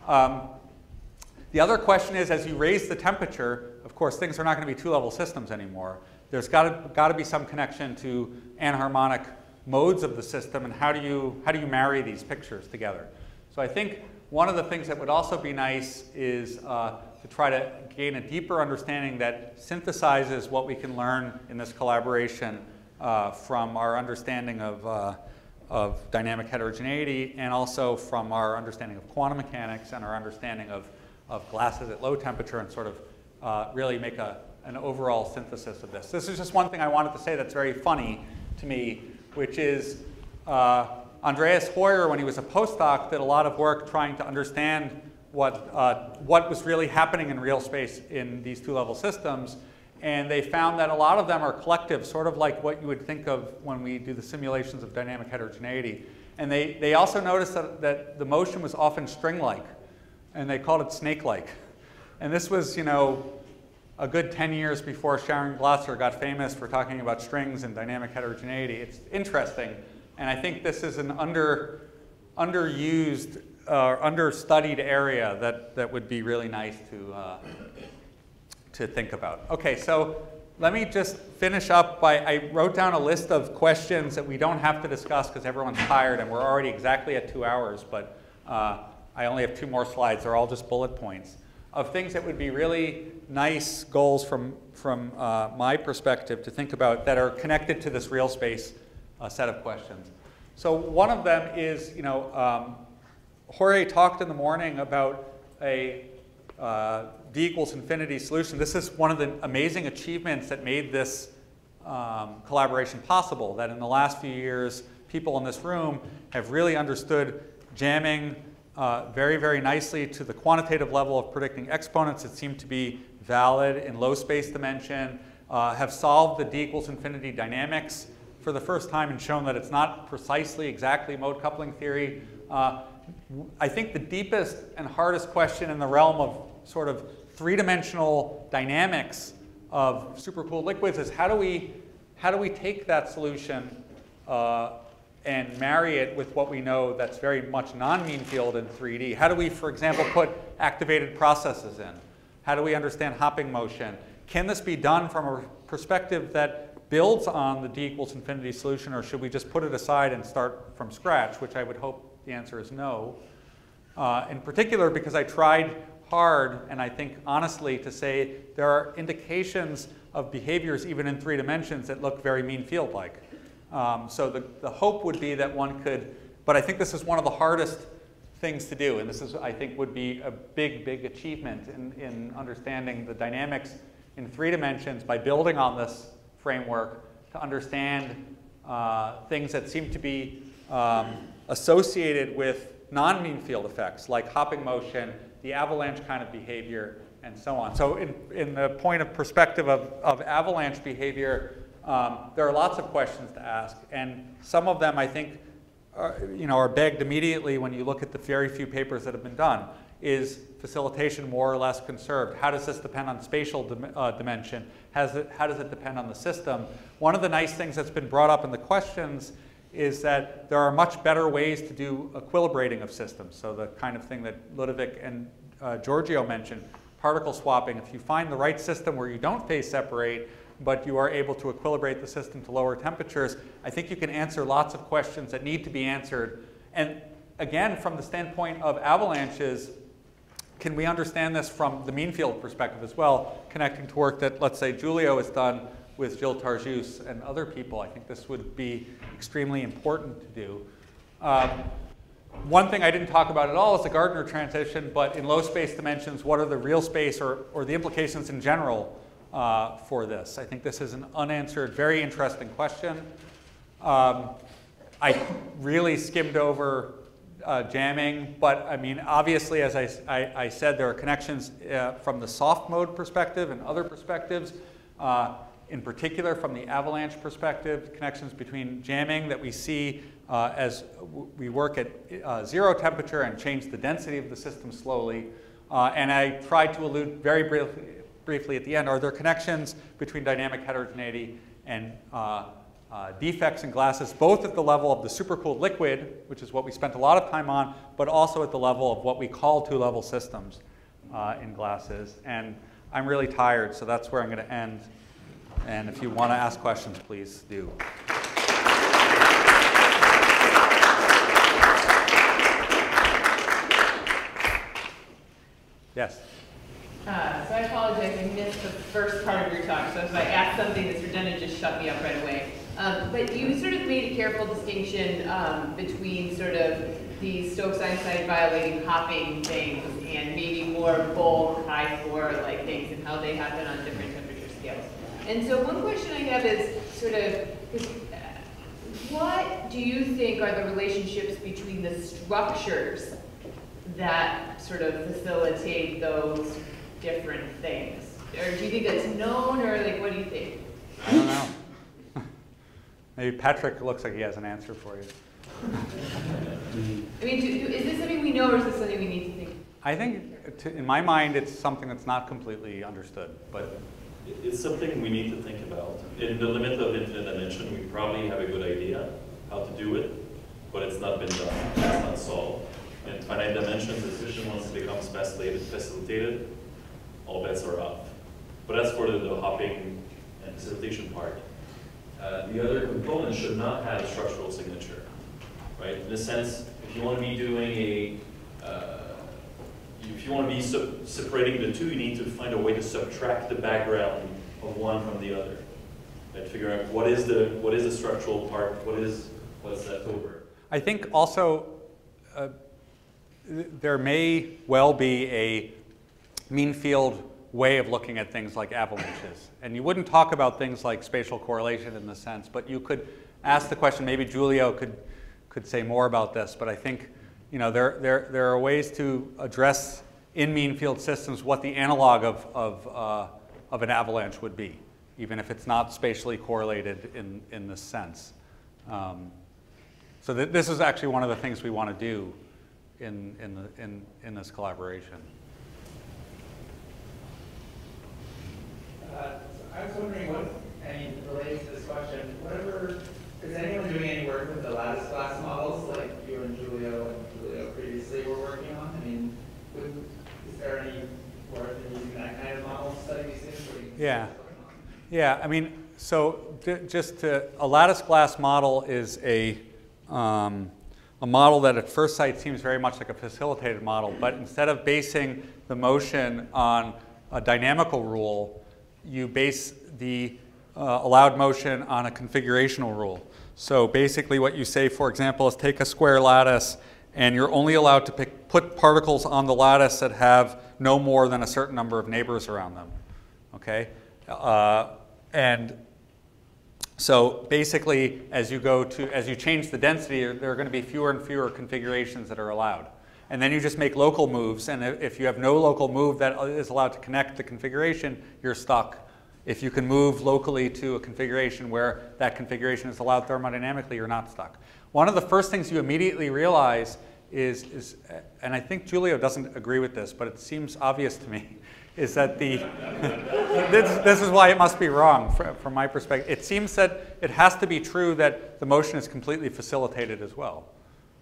The other question is, as you raise the temperature, of course, things are not going to be two-level systems anymore. There's got to be some connection to anharmonic modes of the system, and how do you marry these pictures together? So I think one of the things that would also be nice is to try to gain a deeper understanding that synthesizes what we can learn in this collaboration from our understanding of dynamic heterogeneity, and also from our understanding of quantum mechanics and our understanding of glasses at low temperature, and sort of really make an overall synthesis of this. This is just one thing I wanted to say that's very funny to me, which is Andreas Hoyer, when he was a postdoc, did a lot of work trying to understand what was really happening in real space in these two-level systems. And they found that a lot of them are collective, sort of like what you would think of when we do the simulations of dynamic heterogeneity. And they also noticed that the motion was often string-like, and they called it snake-like. And this was, a good 10 years before Sharon Glasser got famous for talking about strings and dynamic heterogeneity. It's interesting, and I think this is an underused, understudied area that would be really nice to think about. Okay, so let me just finish up by, I wrote down a list of questions that we don't have to discuss because everyone's tired and we're already exactly at 2 hours, but I only have 2 more slides. They're all just bullet points of things that would be really nice goals from my perspective to think about that are connected to this real space set of questions. So one of them is, Jorge talked in the morning about a D equals infinity solution. This is one of the amazing achievements that made this collaboration possible, that in the last few years, people in this room have really understood jamming very, very nicely to the quantitative level of predicting exponents that seem to be valid in low space dimension, have solved the D equals infinity dynamics for the first time and shown that it's not precisely exactly mode coupling theory. I think the deepest and hardest question in the realm of sort of three-dimensional dynamics of supercooled liquids is how do we take that solution and marry it with what we know that's very much non-mean field in 3D? How do we, for example, put activated processes in? How do we understand hopping motion? Can this be done from a perspective that builds on the D equals infinity solution, or should we just put it aside and start from scratch, which I would hope the answer is no. In particular, because I tried hard, and I think honestly, to say there are indications of behaviors even in 3 dimensions that look very mean field-like. So the hope would be that one could, but I think this is one of the hardest things to do, and this is, I think, would be a big, big achievement in understanding the dynamics in 3 dimensions by building on this framework to understand things that seem to be associated with non-mean field effects, like hopping motion, the avalanche kind of behavior, and so on. So in the point of perspective of avalanche behavior, there are lots of questions to ask, and some of them I think are begged immediately when you look at the very few papers that have been done. Is facilitation more or less conserved? How does this depend on spatial dimension? How does it depend on the system? One of the nice things that's been brought up in the questions is that there are much better ways to do equilibrating of systems. So the kind of thing that Ludovic and Giorgio mentioned, particle swapping. If you find the right system where you don't phase separate, but you are able to equilibrate the system to lower temperatures, I think you can answer lots of questions that need to be answered. And again, from the standpoint of avalanches, can we understand this from the mean field perspective as well, connecting to work that, let's say, Giulio has done with Gilles Tarjus and other people? I think this would be extremely important to do. One thing I didn't talk about at all is the Gardner transition, but in low space dimensions, what are the real space or the implications in general for this? I think this is an unanswered, very interesting question. I really skimmed over jamming, but I mean, obviously, as I said, there are connections from the soft mode perspective and other perspectives. In particular, from the avalanche perspective, connections between jamming that we see as we work at 0 temperature and change the density of the system slowly. And I tried to allude very briefly at the end, are there connections between dynamic heterogeneity and defects in glasses, both at the level of the supercooled liquid, which is what we spent a lot of time on, but also at the level of what we call two-level systems in glasses. And I'm really tired, so that's where I'm going to end. And if you want to ask questions, please do. Yes? So I apologize, I missed the first part of your talk, so if I ask something that's redundant, just shut me up right away. But you sort of made a careful distinction between sort of the Stokes-Einstein violating hopping things and maybe more bulk, high floor like things and how they happen on different temperature scales. And so one question I have is sort of, what do you think are the relationships between the structures that sort of facilitate those different things? Or do you think that's known, or like, what do you think? I don't know. Maybe Patrick looks like he has an answer for you. I mean, is this something we know, or is this something we need to think? I think, in my mind, it's something that's not completely understood, but it's something we need to think about. In the limit of infinite dimension, we probably have a good idea how to do it, but it's not been done. It's not solved. In finite dimensions, especially once it becomes facilitated, all bets are off. But that's for the hopping and facilitation part. The other components should not have a structural signature, right? In a sense, if you want to be doing if you want to be separating the two, you need to find a way to subtract the background of one from the other. Right? Figure out what is the structural part, what's left over. I think also there may well be a mean field way of looking at things like avalanches. And you wouldn't talk about things like spatial correlation in the sense, but you could ask the question, maybe Giulio could say more about this, but I think there are ways to address in mean field systems what the analog of an avalanche would be, even if it's not spatially correlated in this sense. So this is actually one of the things we want to do in this collaboration. I was wondering related to this question, is anyone doing any work with the lattice glass models like you and Giulio previously were working on? I mean, is there any work in using that kind of model to study these things? Yeah. Yeah, I mean, so a lattice glass model is a model that at first sight seems very much like a facilitated model, but instead of basing the motion on a dynamical rule, you base the allowed motion on a configurational rule. So basically what you say, for example, is take a square lattice and you're only allowed to put particles on the lattice that have no more than a certain number of neighbors around them, okay? And so basically as you change the density, there are going to be fewer and fewer configurations that are allowed. And then you just make local moves, and if you have no local move that is allowed to connect the configuration, you're stuck. If you can move locally to a configuration where that configuration is allowed thermodynamically, you're not stuck. One of the first things you immediately realize is, and I think Giulio doesn't agree with this, but it seems obvious to me, is that this is why it must be wrong from my perspective. It seems that it has to be true that the motion is completely facilitated as well.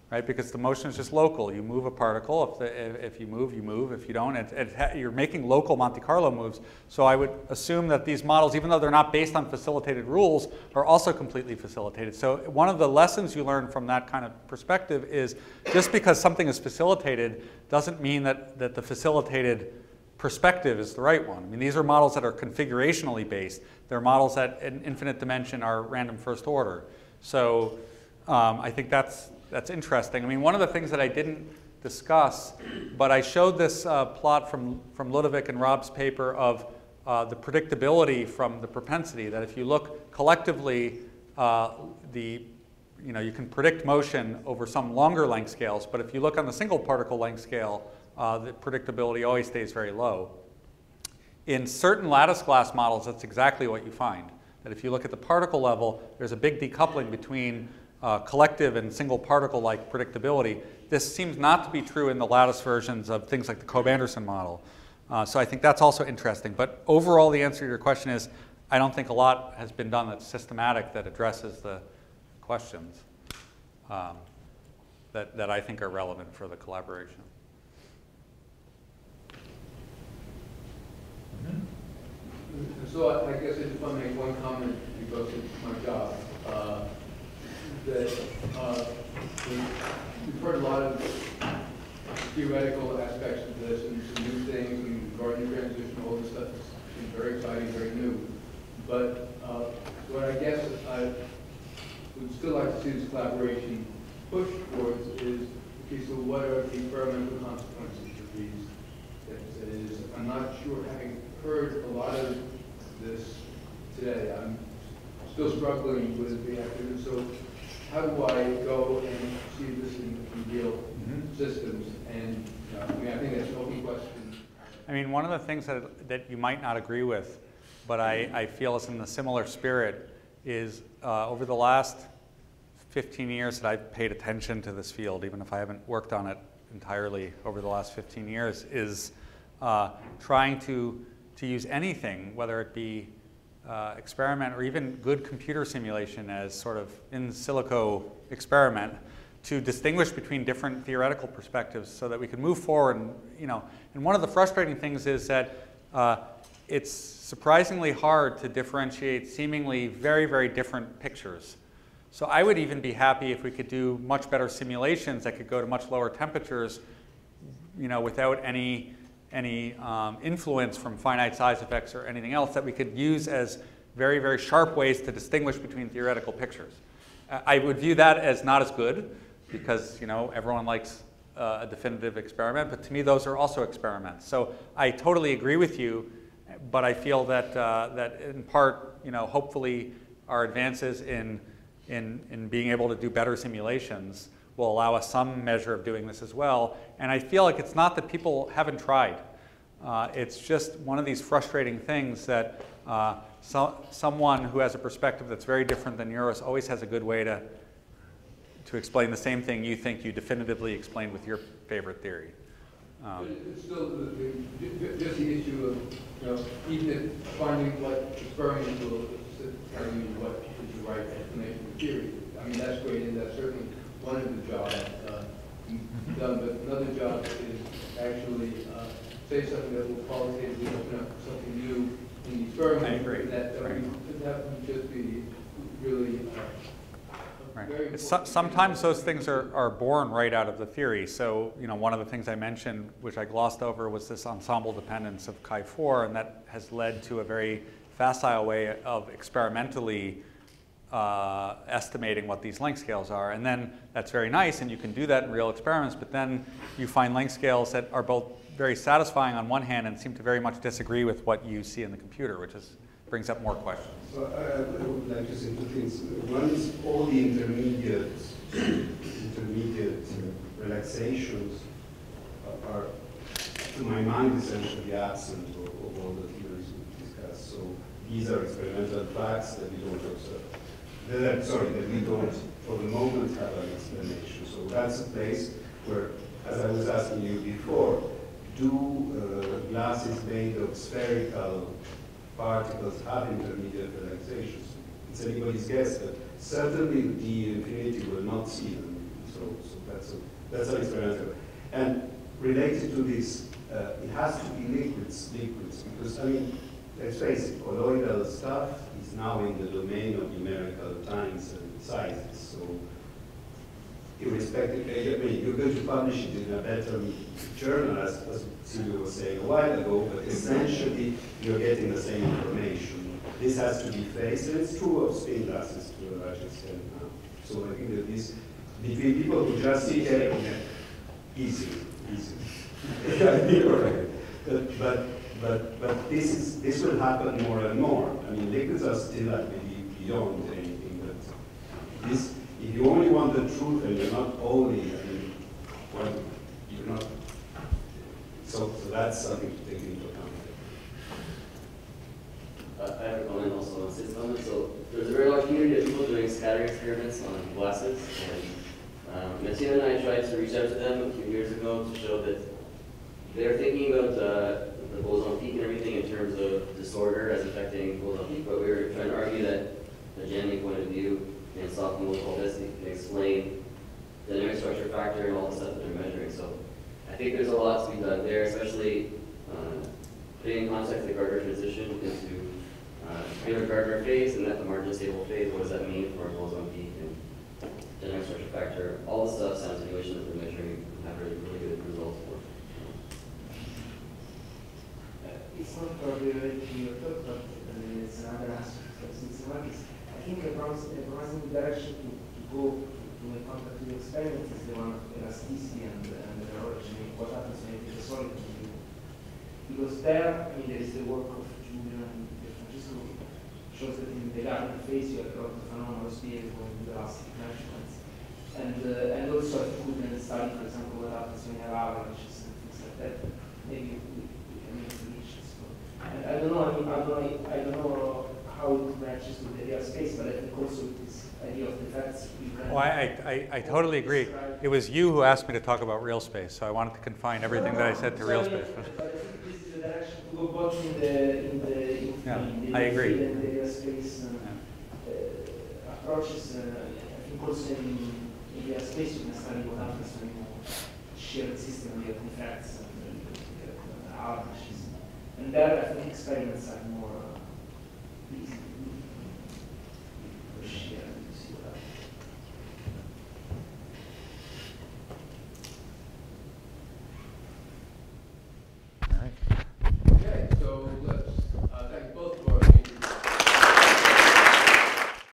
right? Because the motion is just local. You move a particle. If you move, you move. If you don't, you're making local Monte Carlo moves. So I would assume that these models, even though they're not based on facilitated rules, are also completely facilitated. So one of the lessons you learn from that kind of perspective is just because something is facilitated doesn't mean that the facilitated perspective is the right one. I mean, these are models that are configurationally based. They're models that in infinite dimension are random first order. So I think that's interesting. I mean, one of the things that I didn't discuss, but I showed this plot from Ludovic and Rob's paper of the predictability from the propensity, that if you look collectively, you can predict motion over some longer length scales, but if you look on the single particle length scale, the predictability always stays very low. In certain lattice glass models, that's exactly what you find. That if you look at the particle level, there's a big decoupling between collective and single particle-like predictability. This seems not to be true in the lattice versions of things like the Cobb-Anderson model. So I think that's also interesting. But overall, the answer to your question is, I don't think a lot has been done that's systematic that addresses the questions that I think are relevant for the collaboration. So I guess I just want to make one comment because it's my job. We've heard a lot of theoretical aspects of this and some new things and Gardner transition, all this stuff is very exciting, very new. But what I guess I would still like to see this collaboration push towards is, okay, so what are the experimental consequences of these things? I'm not sure, having heard a lot of this today, I'm still struggling with the activity. So how do I go and see this in real systems? And I mean, I think that's an open question. I mean, one of the things that you might not agree with, but I feel is in the similar spirit, is over the last 15 years that I've paid attention to this field, even if I haven't worked on it entirely over the last 15 years, is trying to use anything, whether it be experiment or even good computer simulation as sort of in silico experiment, to distinguish between different theoretical perspectives so that we can move forward. And one of the frustrating things is that it's surprisingly hard to differentiate seemingly very, very different pictures. So I would even be happy if we could do much better simulations that could go to much lower temperatures, without any influence from finite size effects or anything else, that we could use as very, very sharp ways to distinguish between theoretical pictures. I would view that as not as good because everyone likes a definitive experiment, but to me those are also experiments. So I totally agree with you, but I feel that that in part, hopefully our advances in being able to do better simulations will allow us some measure of doing this as well. And I feel like it's not that people haven't tried. It's just one of these frustrating things that someone who has a perspective that's very different than yours always has a good way to explain the same thing you think you definitively explained with your favorite theory. It's still just the issue of, even if finding what experiments will tell you what is the right explanation of theory. I mean, that's great, and that's certainly one of the jobs done, but another job is actually say something that will qualitatively open up something new in the experiment. I agree. That would just be really right. Sometimes those things are born right out of the theory. So, one of the things I mentioned, which I glossed over, was this ensemble dependence of chi-4, and that has led to a very facile way of experimentally estimating what these length scales are. And then that's very nice, and you can do that in real experiments, but then you find length scales that are both very satisfying on one hand and seem to very much disagree with what you see in the computer, which brings up more questions. So I would like to say two things. One is all the intermediate relaxations are, to my mind, essentially absent of all the theories we discussed. So these are experimental facts that we don't observe. That we don't, for the moment, have an explanation. So that's a place where, as I was asking you before, do glasses made of spherical particles have intermediate relaxations? It's anybody's guess, but certainly the infinity will not see them. that's an experiment. And related to this, it has to be liquids, because, I mean, let's face it, colloidal stuff is now in the domain of numerical times and sizes. So, irrespective, I mean, you're going to publish it in a better journal, as Silvio was saying a while ago, but essentially you're getting the same information. This has to be faced, and it's true of spin glasses to a large extent now. So I think that this, between people who just see it, easy. But this will happen more and more. I mean, liquids are still, I believe, beyond anything. But this, if you only want the truth and you're not only, I mean, well, you're not. So that's something to take into account. I have a comment also on Sid's comment. So there's a very large community of people doing scattering experiments on glasses, and Mathieu and I tried to reach out to them a few years ago to show that they're thinking about the boson peak and everything in terms of disorder as affecting boson peak, but we were trying to argue that the genetic point of view and soft mold all this can explain the dynamic structure factor and all the stuff that they're measuring. So I think there's a lot to be done there, especially putting in context the Gardner transition into Taylor Gardner phase and that the margin stable phase. What does that mean for boson peak and dynamic structure factor? All the stuff, sound attenuation that they're measuring have really good results for. It's not probably related to your talk, but it's another aspect of systematics. I think a promising direction to go to make contact with experiments is the one of elasticity and the origin, what happens when you take a solid material. Because there, I mean, there is the work of Julian and Francisco, shows that in the Gardner phase you have a lot of anomalous behavior when you do elastic measurements. And also if you could study, for example, what happens when you have avalanches and things like that, maybe we can make solutions. And I don't know, I don't know how it matches with the real space, but I think also with this idea of defects, you can... Oh, I totally agree. It was you who asked me to talk about real space, so I wanted to confine everything that I said to real space. But I think this is the direction to go both in the I agree. field and the real space approaches. I think also in real space you can study what happens when you share the system with defects and avalanches. And there I think experiments are more easy.